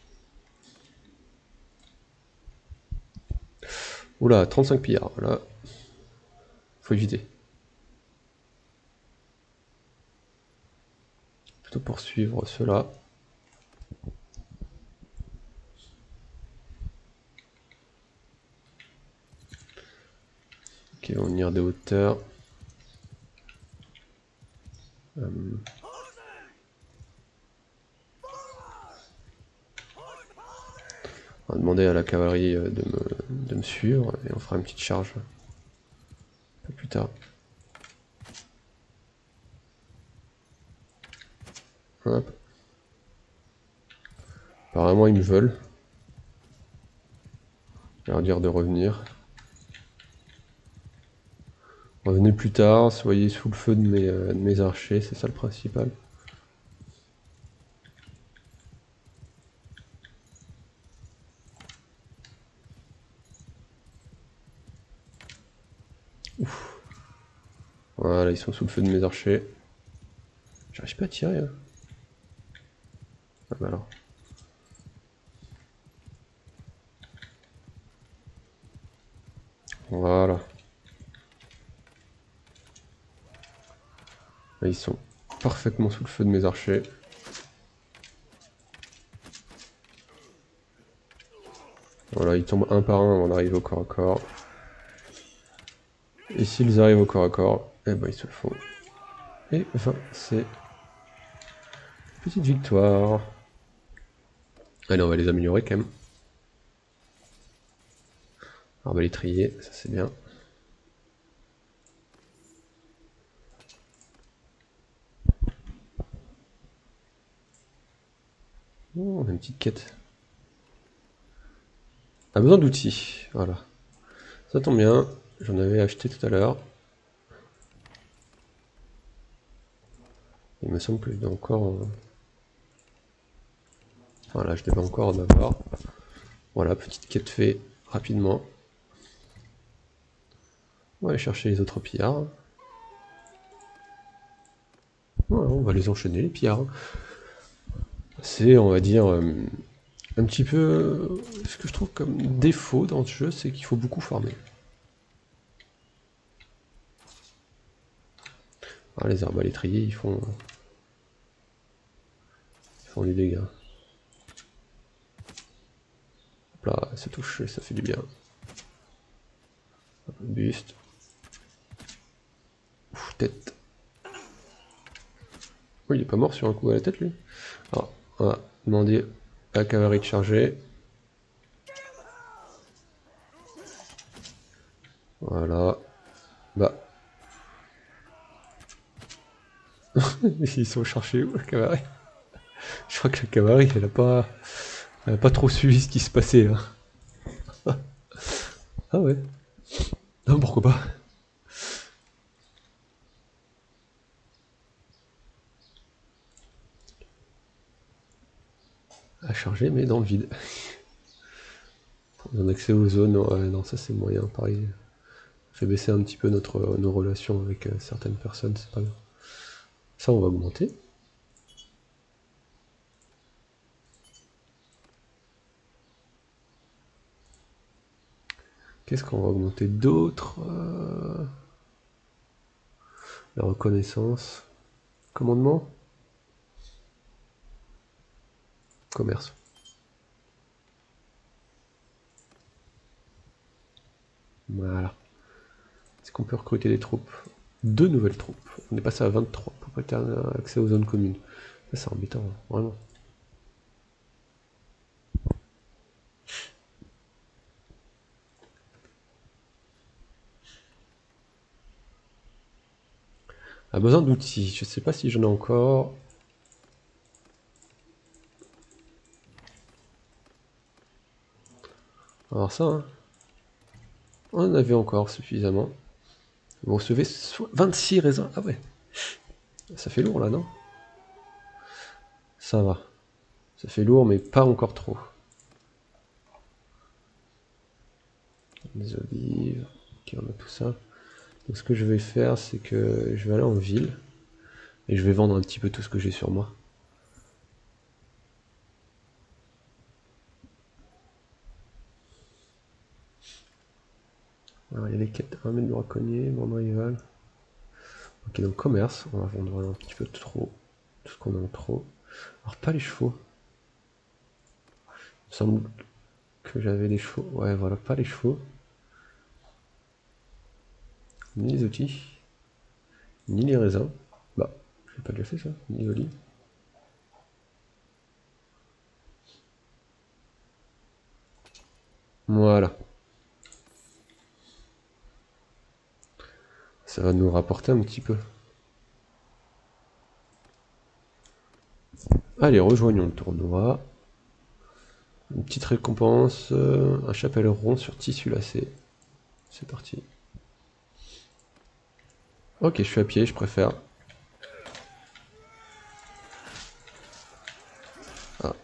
Oula, 35 pillards, voilà. Faut éviter. Plutôt poursuivre ceux-là. Ok, on va venir des hauteurs. On va demander à la cavalerie de me suivre et on fera une petite charge un peu plus tard. Hop. Apparemment ils me veulent. Je vais leur dire de revenir. Revenez plus tard, soyez sous le feu de mes archers, c'est ça le principal. Ouf. Voilà, ils sont sous le feu de mes archers. J'arrive pas à tirer. Hein. Ah bah alors. Voilà. Là, ils sont parfaitement sous le feu de mes archers. Voilà, ils tombent un par un avant d'arriver au corps à corps. Et s'ils arrivent au corps à corps, eh ben ils se font. Et enfin, c'est petite victoire. Allez, on va les améliorer quand même. Arbalétrier, ça c'est bien. Oh, on a une petite quête. On a besoin d'outils, voilà. Ça tombe bien, j'en avais acheté tout à l'heure. Il me semble que je dois encore... Voilà, je devais encore en avoir. Voilà, petite quête fait rapidement. On va aller chercher les autres pillards. Voilà, on va les enchaîner, les pillards. C'est, on va dire, un petit peu... ce que je trouve comme défaut dans ce jeu, c'est qu'il faut beaucoup farmer. Ah, les arbalétriers, ils font du dégât. Hop là, ça touche, ça fait du bien. Hop, buste. Ouf, tête. Oui, il est pas mort sur un coup à la tête, lui. Alors, on va demander à la cavalerie de charger. Voilà. Bah. Ils sont cherchés où, la cavalerie? Je crois que la cavalerie, elle a pas trop suivi ce qui se passait, là. Ah ouais. Non, pourquoi pas. À charger, mais dans le vide. On a accès aux zones, ouais, non, ça c'est moyen, pareil. Ça fait baisser un petit peu nos relations avec certaines personnes, c'est pas grave. Ça, on va augmenter. Qu'est-ce qu'on va augmenter d'autre? La reconnaissance. Commandement. Commerce. Voilà. Est-ce qu'on peut recruter des troupes? 2 nouvelles troupes. On est passé à 23. Propriétaire accès aux zones communes. Ça, c'est embêtant, vraiment. A besoin d'outils. Je sais pas si j'en ai encore. Alors ça, hein. On en avait encore suffisamment. Vous recevez 26 raisins. Ah ouais. Ça fait lourd là, non? Ça va. Ça fait lourd, mais pas encore trop. Les olives. Ok, on a tout ça. Donc ce que je vais faire, c'est que je vais aller en ville. Et je vais vendre un petit peu tout ce que j'ai sur moi. Alors il y a les quêtes. Ramène du braconnier, vendre rival. Ok, donc commerce. On va vendre un petit peu trop. Tout ce qu'on a en trop. Alors pas les chevaux. Il me semble que j'avais les chevaux. Ouais, voilà, pas les chevaux. Ni les outils. Ni les raisins. Bah, j'ai pas déjà fait ça. Ni les olives. Voilà. Ça va nous rapporter un petit peu. Allez, rejoignons le tournoi. Une petite récompense. Un chapelle rond sur tissu lacé. C'est parti. Ok, je suis à pied, je préfère. Ah.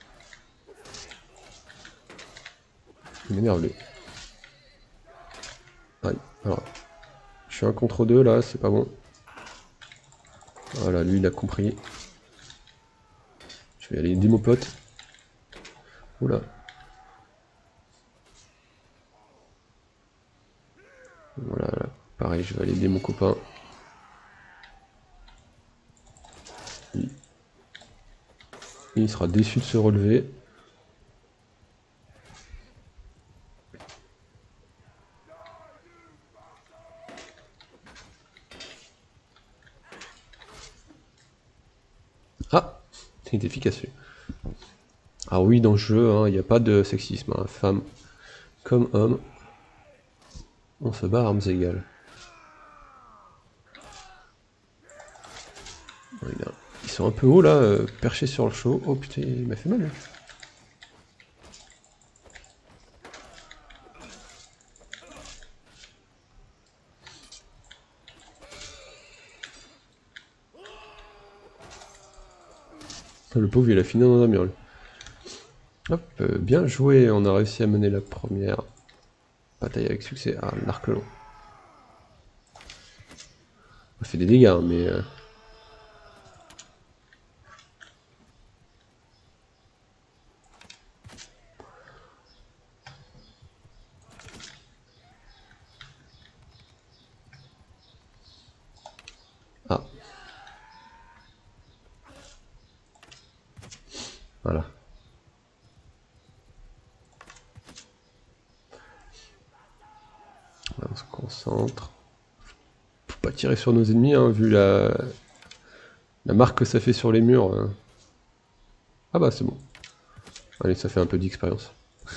Il m'énerve lui. Aïe, alors. Je suis un contre deux là, c'est pas bon. Voilà, lui il a compris. Je vais aller aider mon pote. Oula. Voilà, là. Pareil, je vais aller aider mon copain. Il sera déçu de se relever. Ah, c'est efficace. Ah oui, dans le jeu, il n'y a pas de sexisme. Hein. Femme comme homme, on se bat à armes égales. Ils sont un peu hauts là, perchés sur le show. Oh putain, il m'a fait mal. Hein. Le pauvre, il a fini dans un mur. Hop, bien joué, on a réussi à mener la première bataille avec succès. Ah, l'arc long. On fait des dégâts, hein, mais... Ah. Voilà. On se concentre. Faut pas tirer sur nos ennemis, hein, vu la marque que ça fait sur les murs. Hein. Ah bah c'est bon. Allez, ça fait un peu d'expérience.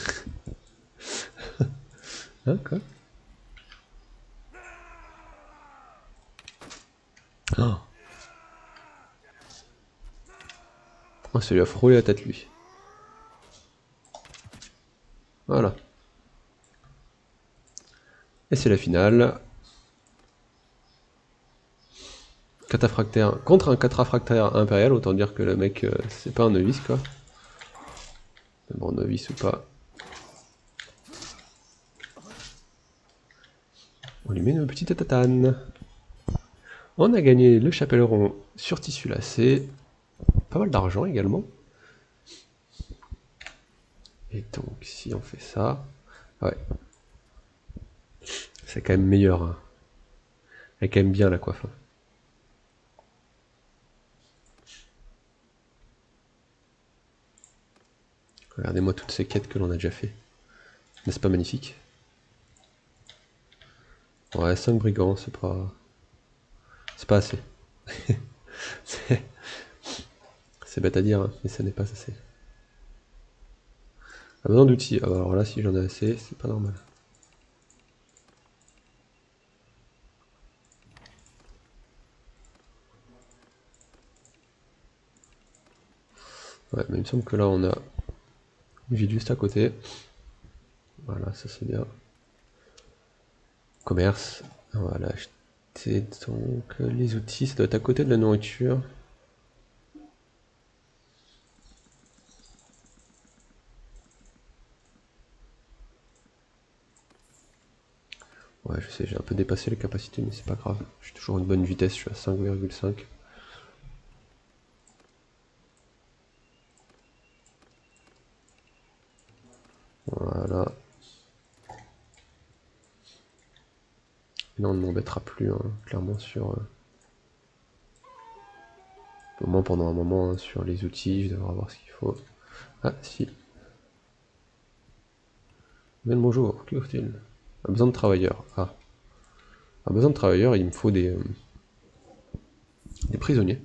Hein, quoi? Oh. Oh, ça lui a frôlé la tête, lui. Voilà. Et c'est la finale. Cataphractaire contre un cataphractaire impérial, autant dire que le mec, c'est pas un novice, quoi. Mais bon, novice ou pas. On lui met une petite tatane. On a gagné le chapelleron sur tissu lacé. Pas mal d'argent également. Et donc, si on fait ça... Ouais. C'est quand même meilleur. Hein. Elle est quand même bien la coiffe. Hein. Regardez-moi toutes ces quêtes que l'on a déjà fait. N'est-ce pas magnifique? Ouais, 5 brigands, c'est pas... C'est pas assez. C'est bête à dire, hein, mais ça n'est pas assez. A besoin d'outils. Alors là, si j'en ai assez, c'est pas normal. Ouais, mais il me semble que là, on a une ville juste à côté. Voilà, ça c'est bien. Commerce. On va l'acheter. Donc, les outils, ça doit être à côté de la nourriture. Ouais, je sais, j'ai un peu dépassé les capacités, mais c'est pas grave. J'ai toujours une bonne vitesse, je suis à 5,5. Voilà. Et là, on ne m'embêtera plus, hein, clairement, sur... au moins pendant un moment, hein, sur les outils, je devrais avoir ce qu'il faut. Ah, si. Bien le bonjour, que faut-il? A besoin de travailleurs. Ah. A besoin de travailleurs, il me faut des prisonniers.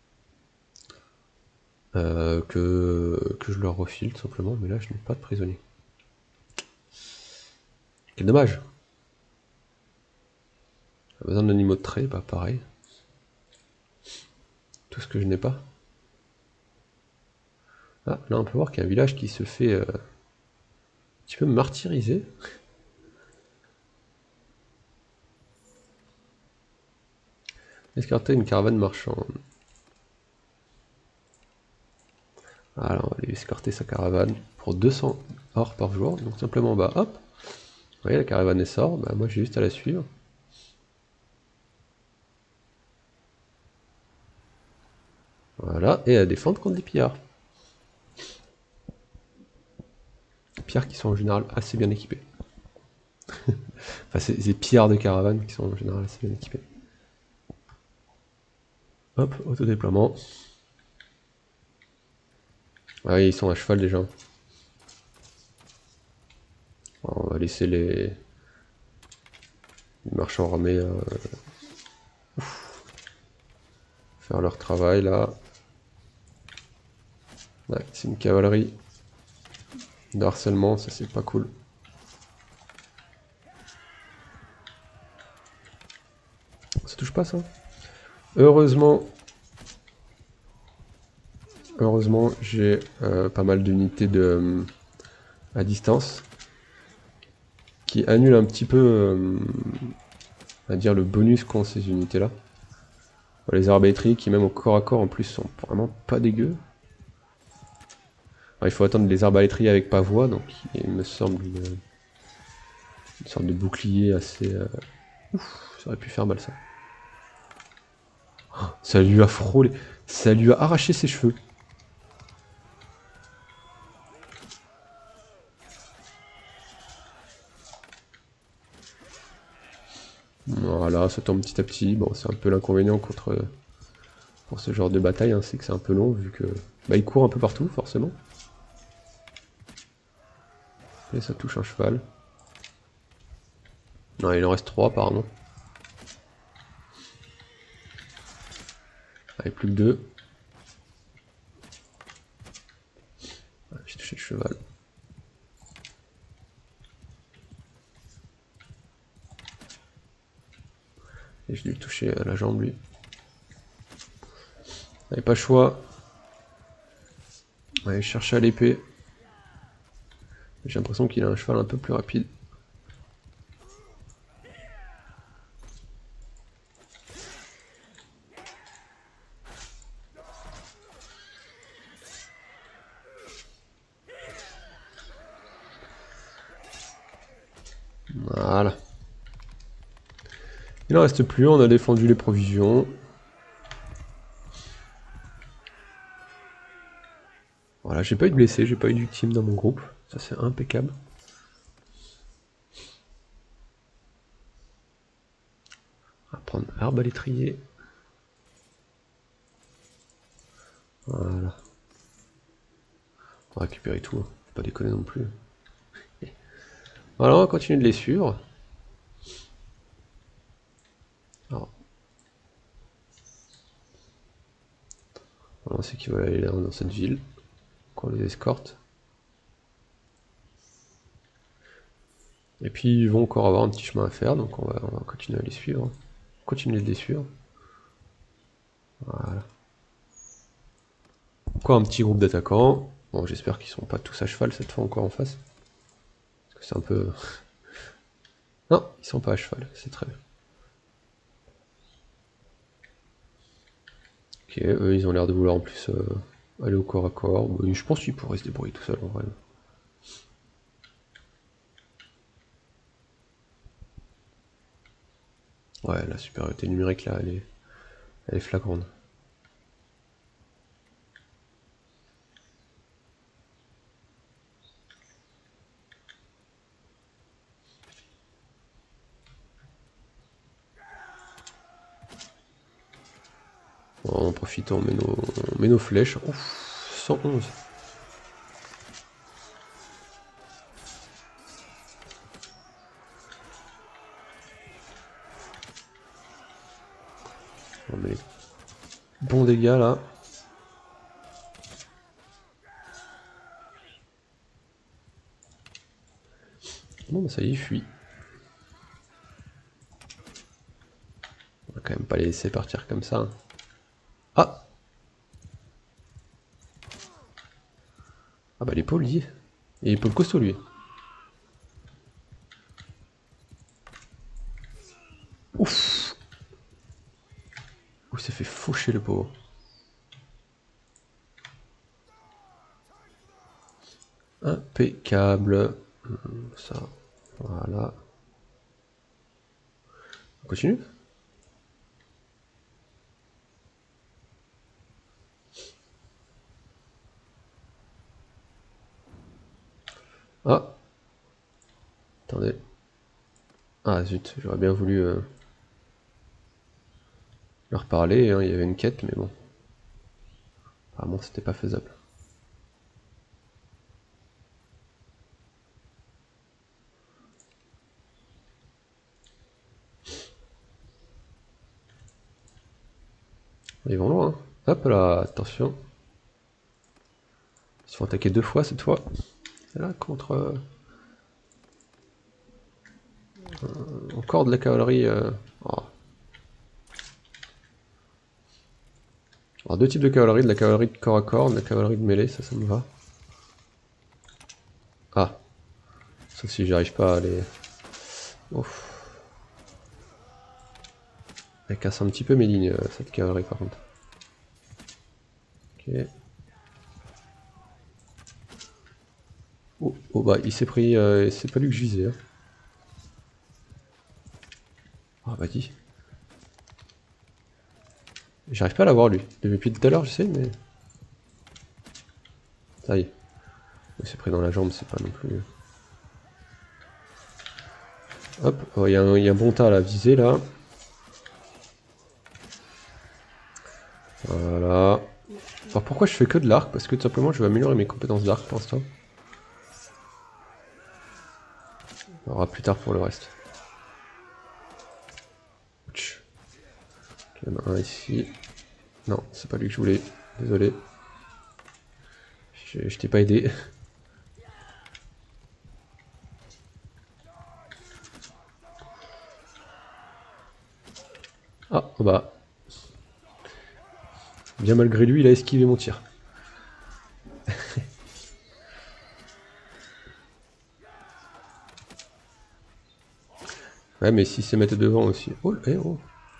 Que je leur refile tout simplement, mais là je n'ai pas de prisonniers. Quel dommage. A besoin d'animaux de trait, bah pareil. Tout ce que je n'ai pas. Ah, là on peut voir qu'il y a un village qui se fait un petit peu martyriser. Escorter une caravane marchande. Alors on va aller escorter sa caravane pour 200 or par jour. Donc simplement bah hop. Vous voyez la caravane elle sort, bah moi j'ai juste à la suivre. Voilà, et à défendre contre des pillards. Pillards qui sont en général assez bien équipés. Enfin c'est des pillards de caravane qui sont en général assez bien équipés. Hop, autodéploiement. Ah oui, ils sont à cheval déjà. Alors, on va laisser les marchands armés faire leur travail là. Ouais, c'est une cavalerie de harcèlement, ça c'est pas cool. Ça touche pas ça. Heureusement, j'ai pas mal d'unités à distance qui annulent un petit peu, on va dire, le bonus qu'ont ces unités-là. Les arbalétriers qui même au corps à corps en plus sont vraiment pas dégueux. Alors, il faut attendre les arbalétriers avec pavois, donc il me semble une sorte de bouclier assez... Ouf, ça aurait pu faire mal ça. Oh, ça lui a frôlé, ça lui a arraché ses cheveux. Voilà, ça tombe petit à petit. Bon, c'est un peu l'inconvénient pour ce genre de bataille, hein, c'est que c'est un peu long vu que bah, il court un peu partout forcément. Et ça touche un cheval. Non, il en reste 3 apparemment. Allez, plus que 2. J'ai touché le cheval. Et je lui ai touché la jambe lui. Allez, pas le choix. Allez, chercher à l'épée. J'ai l'impression qu'il a un cheval un peu plus rapide. Voilà. Il en reste plus, on a défendu les provisions. Voilà, j'ai pas eu de blessés, j'ai pas eu de victimes dans mon groupe. Ça c'est impeccable. On va prendre arbalétrier. Voilà. On va récupérer tout, hein. Faut pas déconner non plus. Voilà, on va continuer de les suivre. Alors, voilà, c'est qu'ils veulent aller dans cette ville. Qu'on les escorte. Et puis ils vont encore avoir un petit chemin à faire, donc on va continuer à les suivre. Continuer de les suivre. Voilà. Encore un petit groupe d'attaquants. Bon, j'espère qu'ils sont pas tous à cheval cette fois encore en face. Parce que c'est un peu... Non, ils sont pas à cheval, c'est très bien. Ok, eux ils ont l'air de vouloir en plus aller au corps à corps. Bon, je pense qu'ils pourraient se débrouiller tout seuls en vrai. Ouais, la supériorité numérique là, elle est flagrante. Bon, on en profite, on met nos flèches. Ouf, 111. On met les bons dégâts là. Bon, bah, ça y est, il fuit. On va quand même pas les laisser partir comme ça. Ah! Ah bah l'épaule y est. Et l'épaule costaud lui. Ouf! Ouh, il s'est fait faucher le pauvre. Impeccable. Ça. Voilà. On continue? Ah! Attendez. Ah zut, j'aurais bien voulu leur parler, hein, il y avait une quête, mais bon. Apparemment c'était pas faisable. Hop là, attention. Ils se font attaquer 2 fois cette fois. Et là, contre... encore de la cavalerie. Oh. Alors 2 types de la cavalerie de corps à corps, de la cavalerie de mêlée, ça me va. Ah. Sauf si j'arrive pas à les... Ouf. Elle casse un petit peu mes lignes, cette cavalerie par contre. Ok. Oh bah il s'est pris... c'est pas lui que je visais. Hein. Ah bah dis. J'arrive pas à l'avoir lui. Depuis tout à l'heure j'essaie mais... Ça y est. Il s'est pris dans la jambe, c'est pas non plus... Hop, oh, il y a un bon tas à la visée là. Voilà. Alors pourquoi je fais que de l'arc? Parce que tout simplement je veux améliorer mes compétences d'arc pour l'instant. On verra plus tard pour le reste. Ok, il y en a un ici. Non, c'est pas lui que je voulais. Désolé. Je t'ai pas aidé. Ah, bah. Bien malgré lui, il a esquivé mon tir. Ouais, mais s'il se mettait devant aussi. Oh, eh, oh.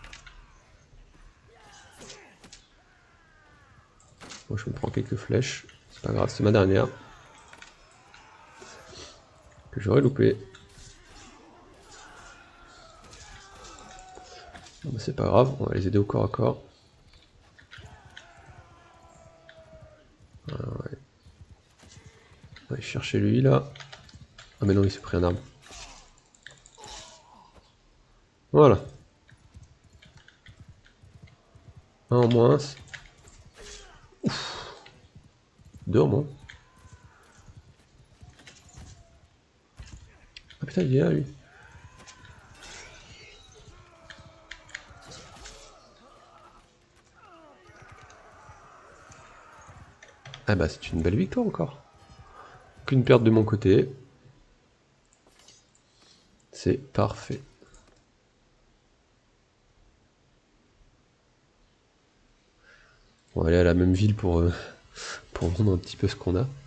Moi, je me prends quelques flèches. C'est pas grave, c'est ma dernière. Que j'aurais loupé. Bon, bah, c'est pas grave, on va les aider au corps à corps. Voilà, ouais. On va aller chercher lui là. Ah, mais non, il s'est pris un arbre. Voilà. Un en moins. Ouf. 2 en moins. Ah putain, il est là lui. Ah bah c'est une belle victoire encore. Aucune perte de mon côté. C'est parfait. On va aller à la même ville pour vendre un petit peu ce qu'on a.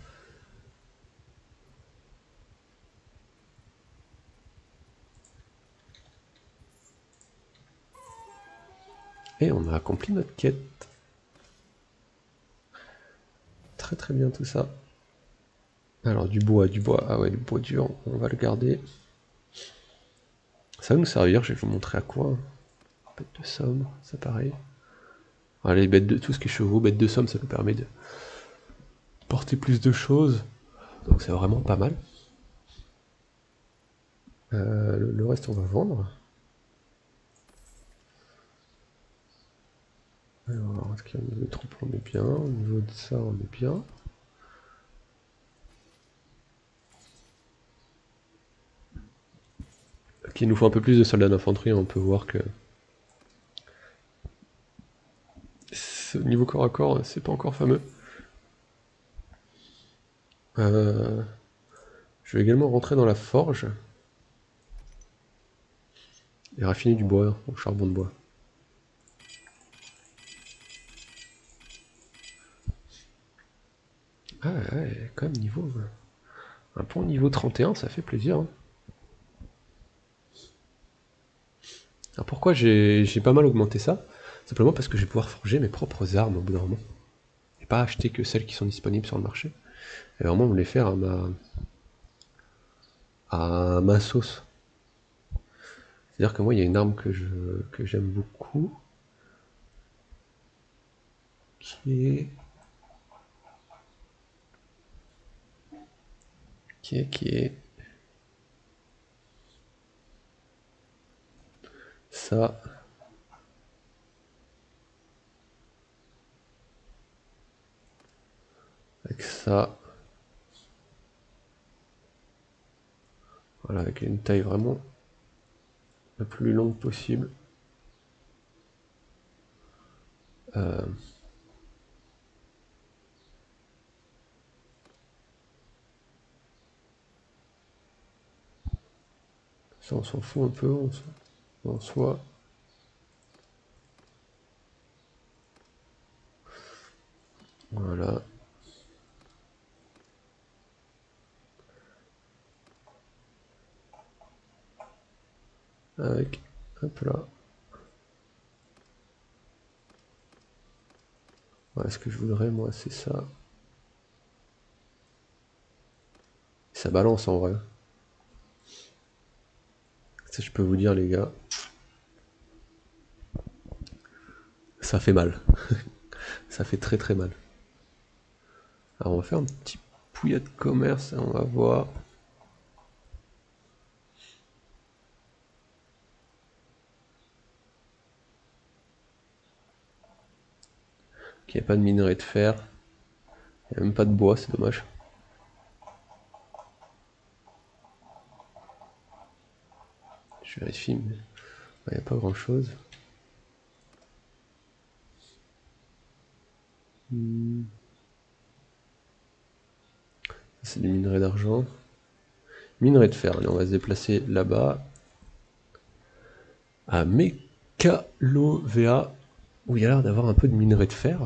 Et on a accompli notre quête. Très très bien tout ça. Alors du bois, ah ouais, du bois dur, on va le garder. Ça va nous servir, je vais vous montrer à quoi. Bête de somme, ça pareil. Allez, bête de tout ce qui est chevaux, bête de somme, ça nous permet de porter plus de choses. Donc c'est vraiment pas mal. Le reste on va vendre. Alors, est-ce qu'au niveau des troupes on est bien, au niveau de ça on est bien. Ok, il nous faut un peu plus de soldats d'infanterie, on peut voir que ce niveau corps à corps c'est pas encore fameux. Je vais également rentrer dans la forge et raffiner du bois au charbon de bois. Ah ouais, quand même niveau... Un bon niveau 31, ça fait plaisir. Hein. Alors pourquoi j'ai pas mal augmenté ça? Simplement parce que je vais pouvoir forger mes propres armes au bout d'un moment. Et pas acheter que celles qui sont disponibles sur le marché. Et vraiment me les faire à ma sauce. C'est-à-dire que moi, il y a une arme que j'aime beaucoup, qui est ça. Avec ça. Voilà, avec une taille vraiment la plus longue possible. Ça on s'en fout un peu en soi. Voilà. Avec, hop là. Voilà, ce que je voudrais moi c'est ça. Ça balance en vrai. Ça je peux vous dire les gars. Ça fait mal. Ça fait très très mal. Alors on va faire un petit pouillat de commerce, on va voir. Qu'il n'y a pas de minerai de fer. Il n'y a même pas de bois, c'est dommage. Je vérifie, mais il n'y a pas grand chose. C'est du minerai d'argent. Minerai de fer, allez, on va se déplacer là-bas. À Mekalovea, où il y a l'air d'avoir un peu de minerai de fer.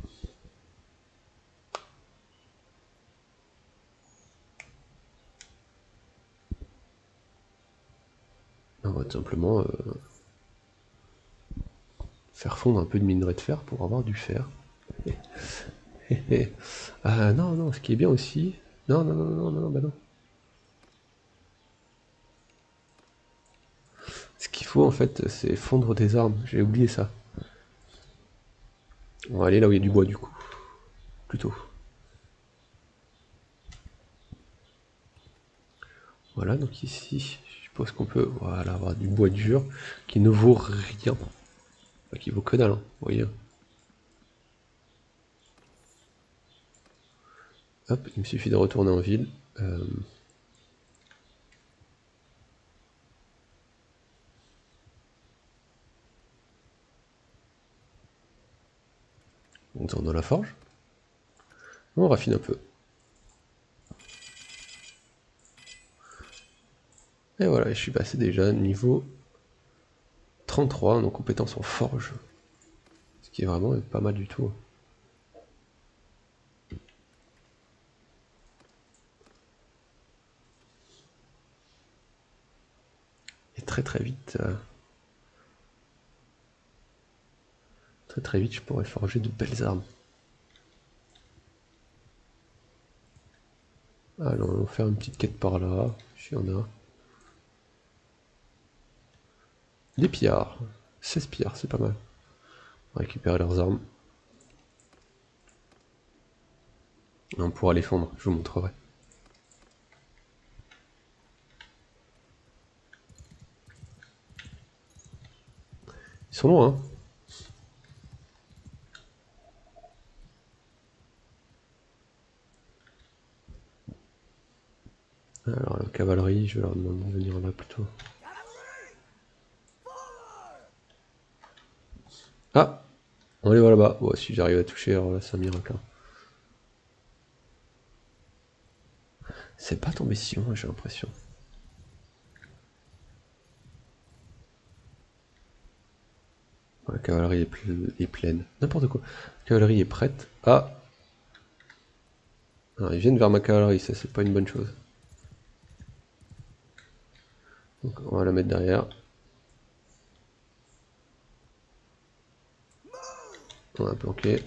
On va tout simplement faire fondre un peu de minerai de fer pour avoir du fer. Ah non, non, ce qui est bien aussi... Non, non, non, non, non, bah non. Ce qu'il faut en fait, c'est fondre des armes. J'ai oublié ça. On va aller là où il y a du bois du coup. Plutôt. Voilà, donc ici, je suppose qu'on peut voilà, avoir du bois dur qui ne vaut rien. Enfin, qui vaut que dalle, hein, vous voyez. Hop, il me suffit de retourner en ville. On tourne dans la forge. On raffine un peu. Et voilà, je suis passé déjà niveau 33, donc compétence en forge. Ce qui est vraiment pas mal du tout. Et très très vite... très très vite, je pourrais forger de belles armes. Alors, on va faire une petite quête par là, s'il y en a. Des pillards. 16 pillards, c'est pas mal. On va récupérer leurs armes. Et on pourra les fondre, je vous montrerai. Ils sont loin, hein. Alors la cavalerie, je vais leur demander de venir là plutôt. Ah, on les voit là-bas. Bon, si j'arrive à toucher, alors là c'est un miracle. Hein. C'est pas tombé si loin, j'ai l'impression. La cavalerie est pleine. N'importe quoi. La cavalerie est prête. Ah, alors, ils viennent vers ma cavalerie, ça c'est pas une bonne chose. Donc on va la mettre derrière. On a planqué.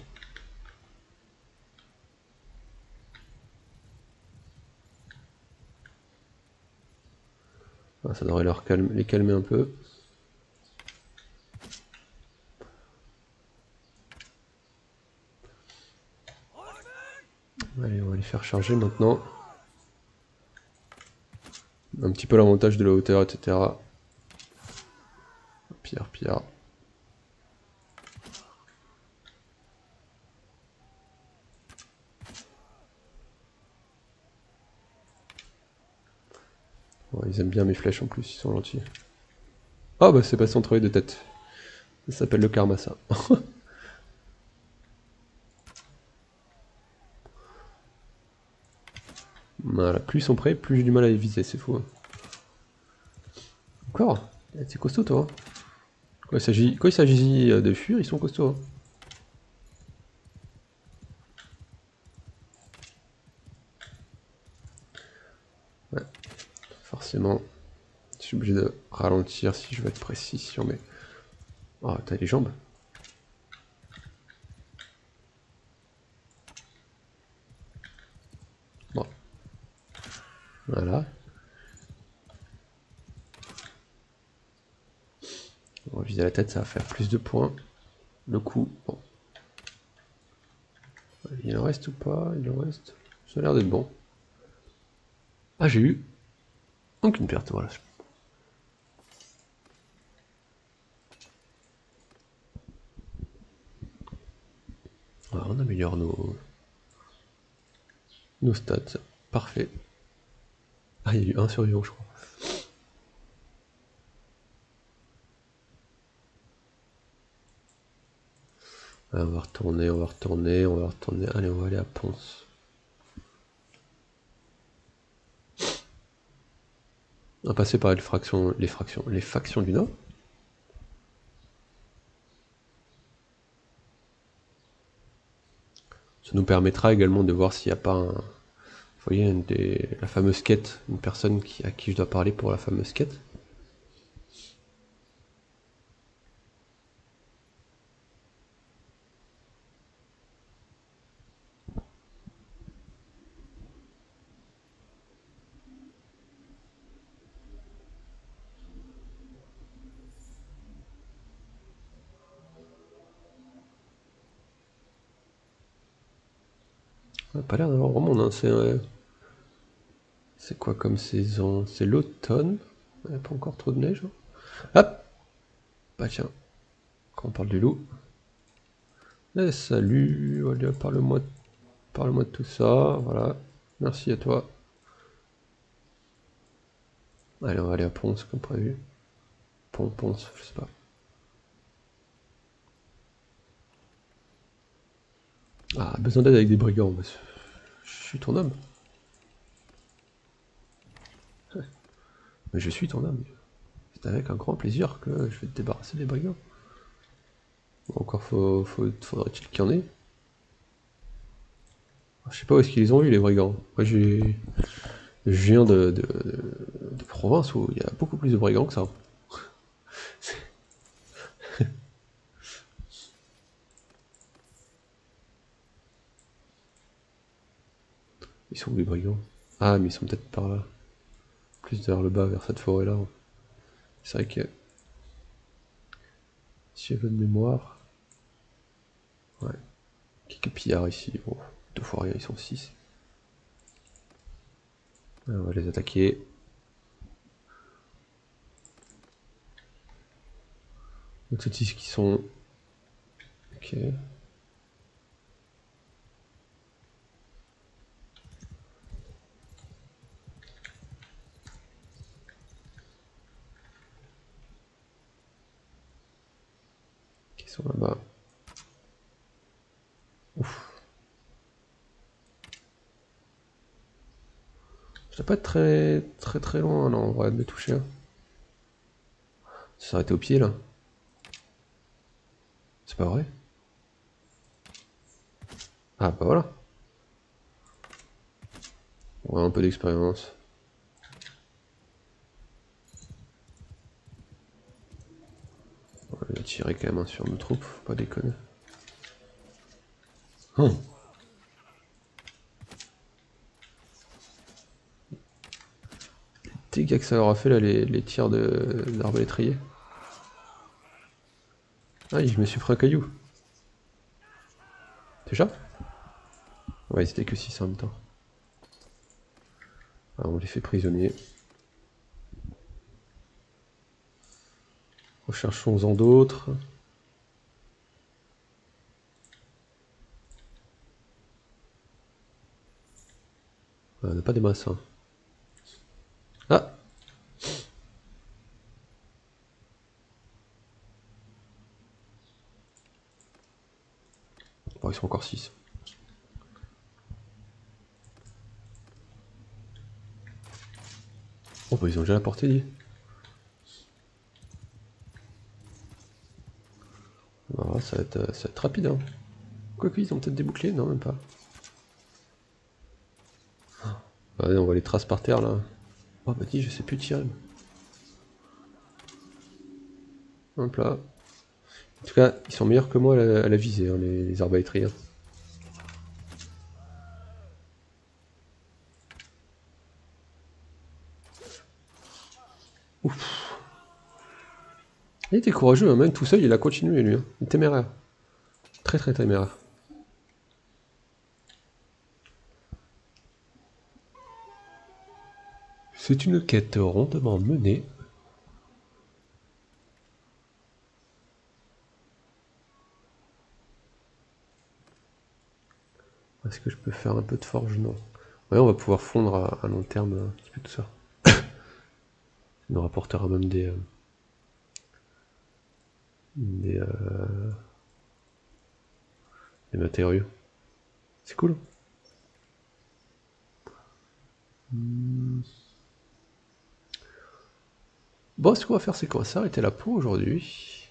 Ah, ça devrait les calmer un peu. Allez, on va les faire charger maintenant. Un petit peu l'avantage de la hauteur, etc. Pierre, pierre. Ouais, ils aiment bien mes flèches en plus, ils sont gentils. Ah bah c'est passé entre les deux têtes. Ça s'appelle le karma ça. Voilà, plus ils sont prêts, plus j'ai du mal à les viser, c'est fou. Hein. Encore? C'est costaud toi. Hein. Quand il s'agit de fuir, ils sont costauds. Hein. Ouais, forcément. Je suis obligé de ralentir si je veux être précis sur mes... Oh, t'as les jambes. Bon. Voilà. On va viser la tête, ça va faire plus de points. Le coup, bon. Il en reste ou pas? Il en reste. Ça a l'air d'être bon. Ah, j'ai eu. Donc une perte, voilà. Voilà, on améliore nos stats. Parfait. Ah, il y a eu 1 sur Yo, je crois. Ah, on va retourner, on va retourner, on va retourner. Allez, on va aller à Ponce. On va passer par les factions du Nord. Ça nous permettra également de voir s'il n'y a pas un... Vous voyez, la fameuse quête, une personne à qui je dois parler pour la fameuse quête. Ça n'a pas l'air d'avoir vraiment, hein. C'est quoi comme saison? C'est l'automne. Il n'y a pas encore trop de neige. Hein. Hop. Bah tiens, quand on parle du loup. Eh, salut, allez, parle-moi de tout ça, voilà. Merci à toi. Allez, on va aller à Ponce comme prévu. Ponce, je sais pas. Ah, besoin d'aide avec des brigands. Je suis ton homme. Mais je suis ton homme. C'est avec un grand plaisir que je vais te débarrasser des brigands. Encore faudrait-il qu'il y en ait. Je sais pas où est-ce qu'ils les ont eu les brigands. Moi je viens de province où il y a beaucoup plus de brigands que ça. Ils sont où les brigands? Ah mais ils sont peut-être par là. Plus vers le bas, vers cette forêt là. C'est vrai que si j'ai bonne mémoire. Ouais. Quelques pillards ici. Bon, 2 fois rien, ils sont 6. On va les attaquer. Donc c'est ici qui sont. Ok. Qui sont là-bas. Ouf. Je dois pas être très loin là en vrai de les toucher. Hein. Ça s'arrêter au pied là. C'est pas vrai? Ah bah voilà. On a un peu d'expérience. On va tirer quand même sur nos troupes, faut pas déconner. Hum. Les dégâts que ça leur a fait là, les tirs d'arbalétrier. Ah, je me suis pris un caillou. Déjà? Ouais, c'était que 6 en même temps. Alors, on les fait prisonniers. Recherchons-en d'autres. On n'a pas des masses. Hein. Ah! Bon, ils sont encore 6. Oh bah ils ont déjà la portée dit. ça va être rapide, hein. Quoique, ils ont peut-être des boucliers, non, même pas. Allez, on voit les traces par terre, là. Oh, bah dis, je sais plus tirer. Hop là. En tout cas, ils sont meilleurs que moi à la visée, hein, les arbalétriers. Hein. Ouf. Il était courageux, hein, même tout seul, il a continué, lui. Hein. Il est téméraire. Très très téméraire. C'est une quête rondement menée. Est-ce que je peux faire un peu de forge? Non. Ouais, on va pouvoir fondre à long terme un petit peu tout ça. Ça nous rapportera même des, des matériaux. C'est cool. Bon, ce qu'on va faire, c'est qu'on va s'arrêter là pour aujourd'hui.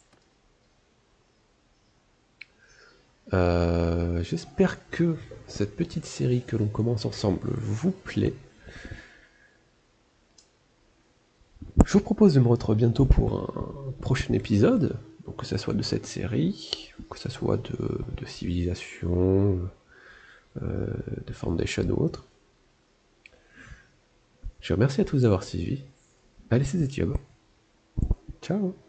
J'espère que cette petite série que l'on commence ensemble vous plaît. Je vous propose de me retrouver bientôt pour un prochain épisode, donc que ce soit de cette série, que ce soit de Civilisation, de Foundation ou autre. Je vous remercie à tous d'avoir suivi. Allez, c'était Thiob. Ciao.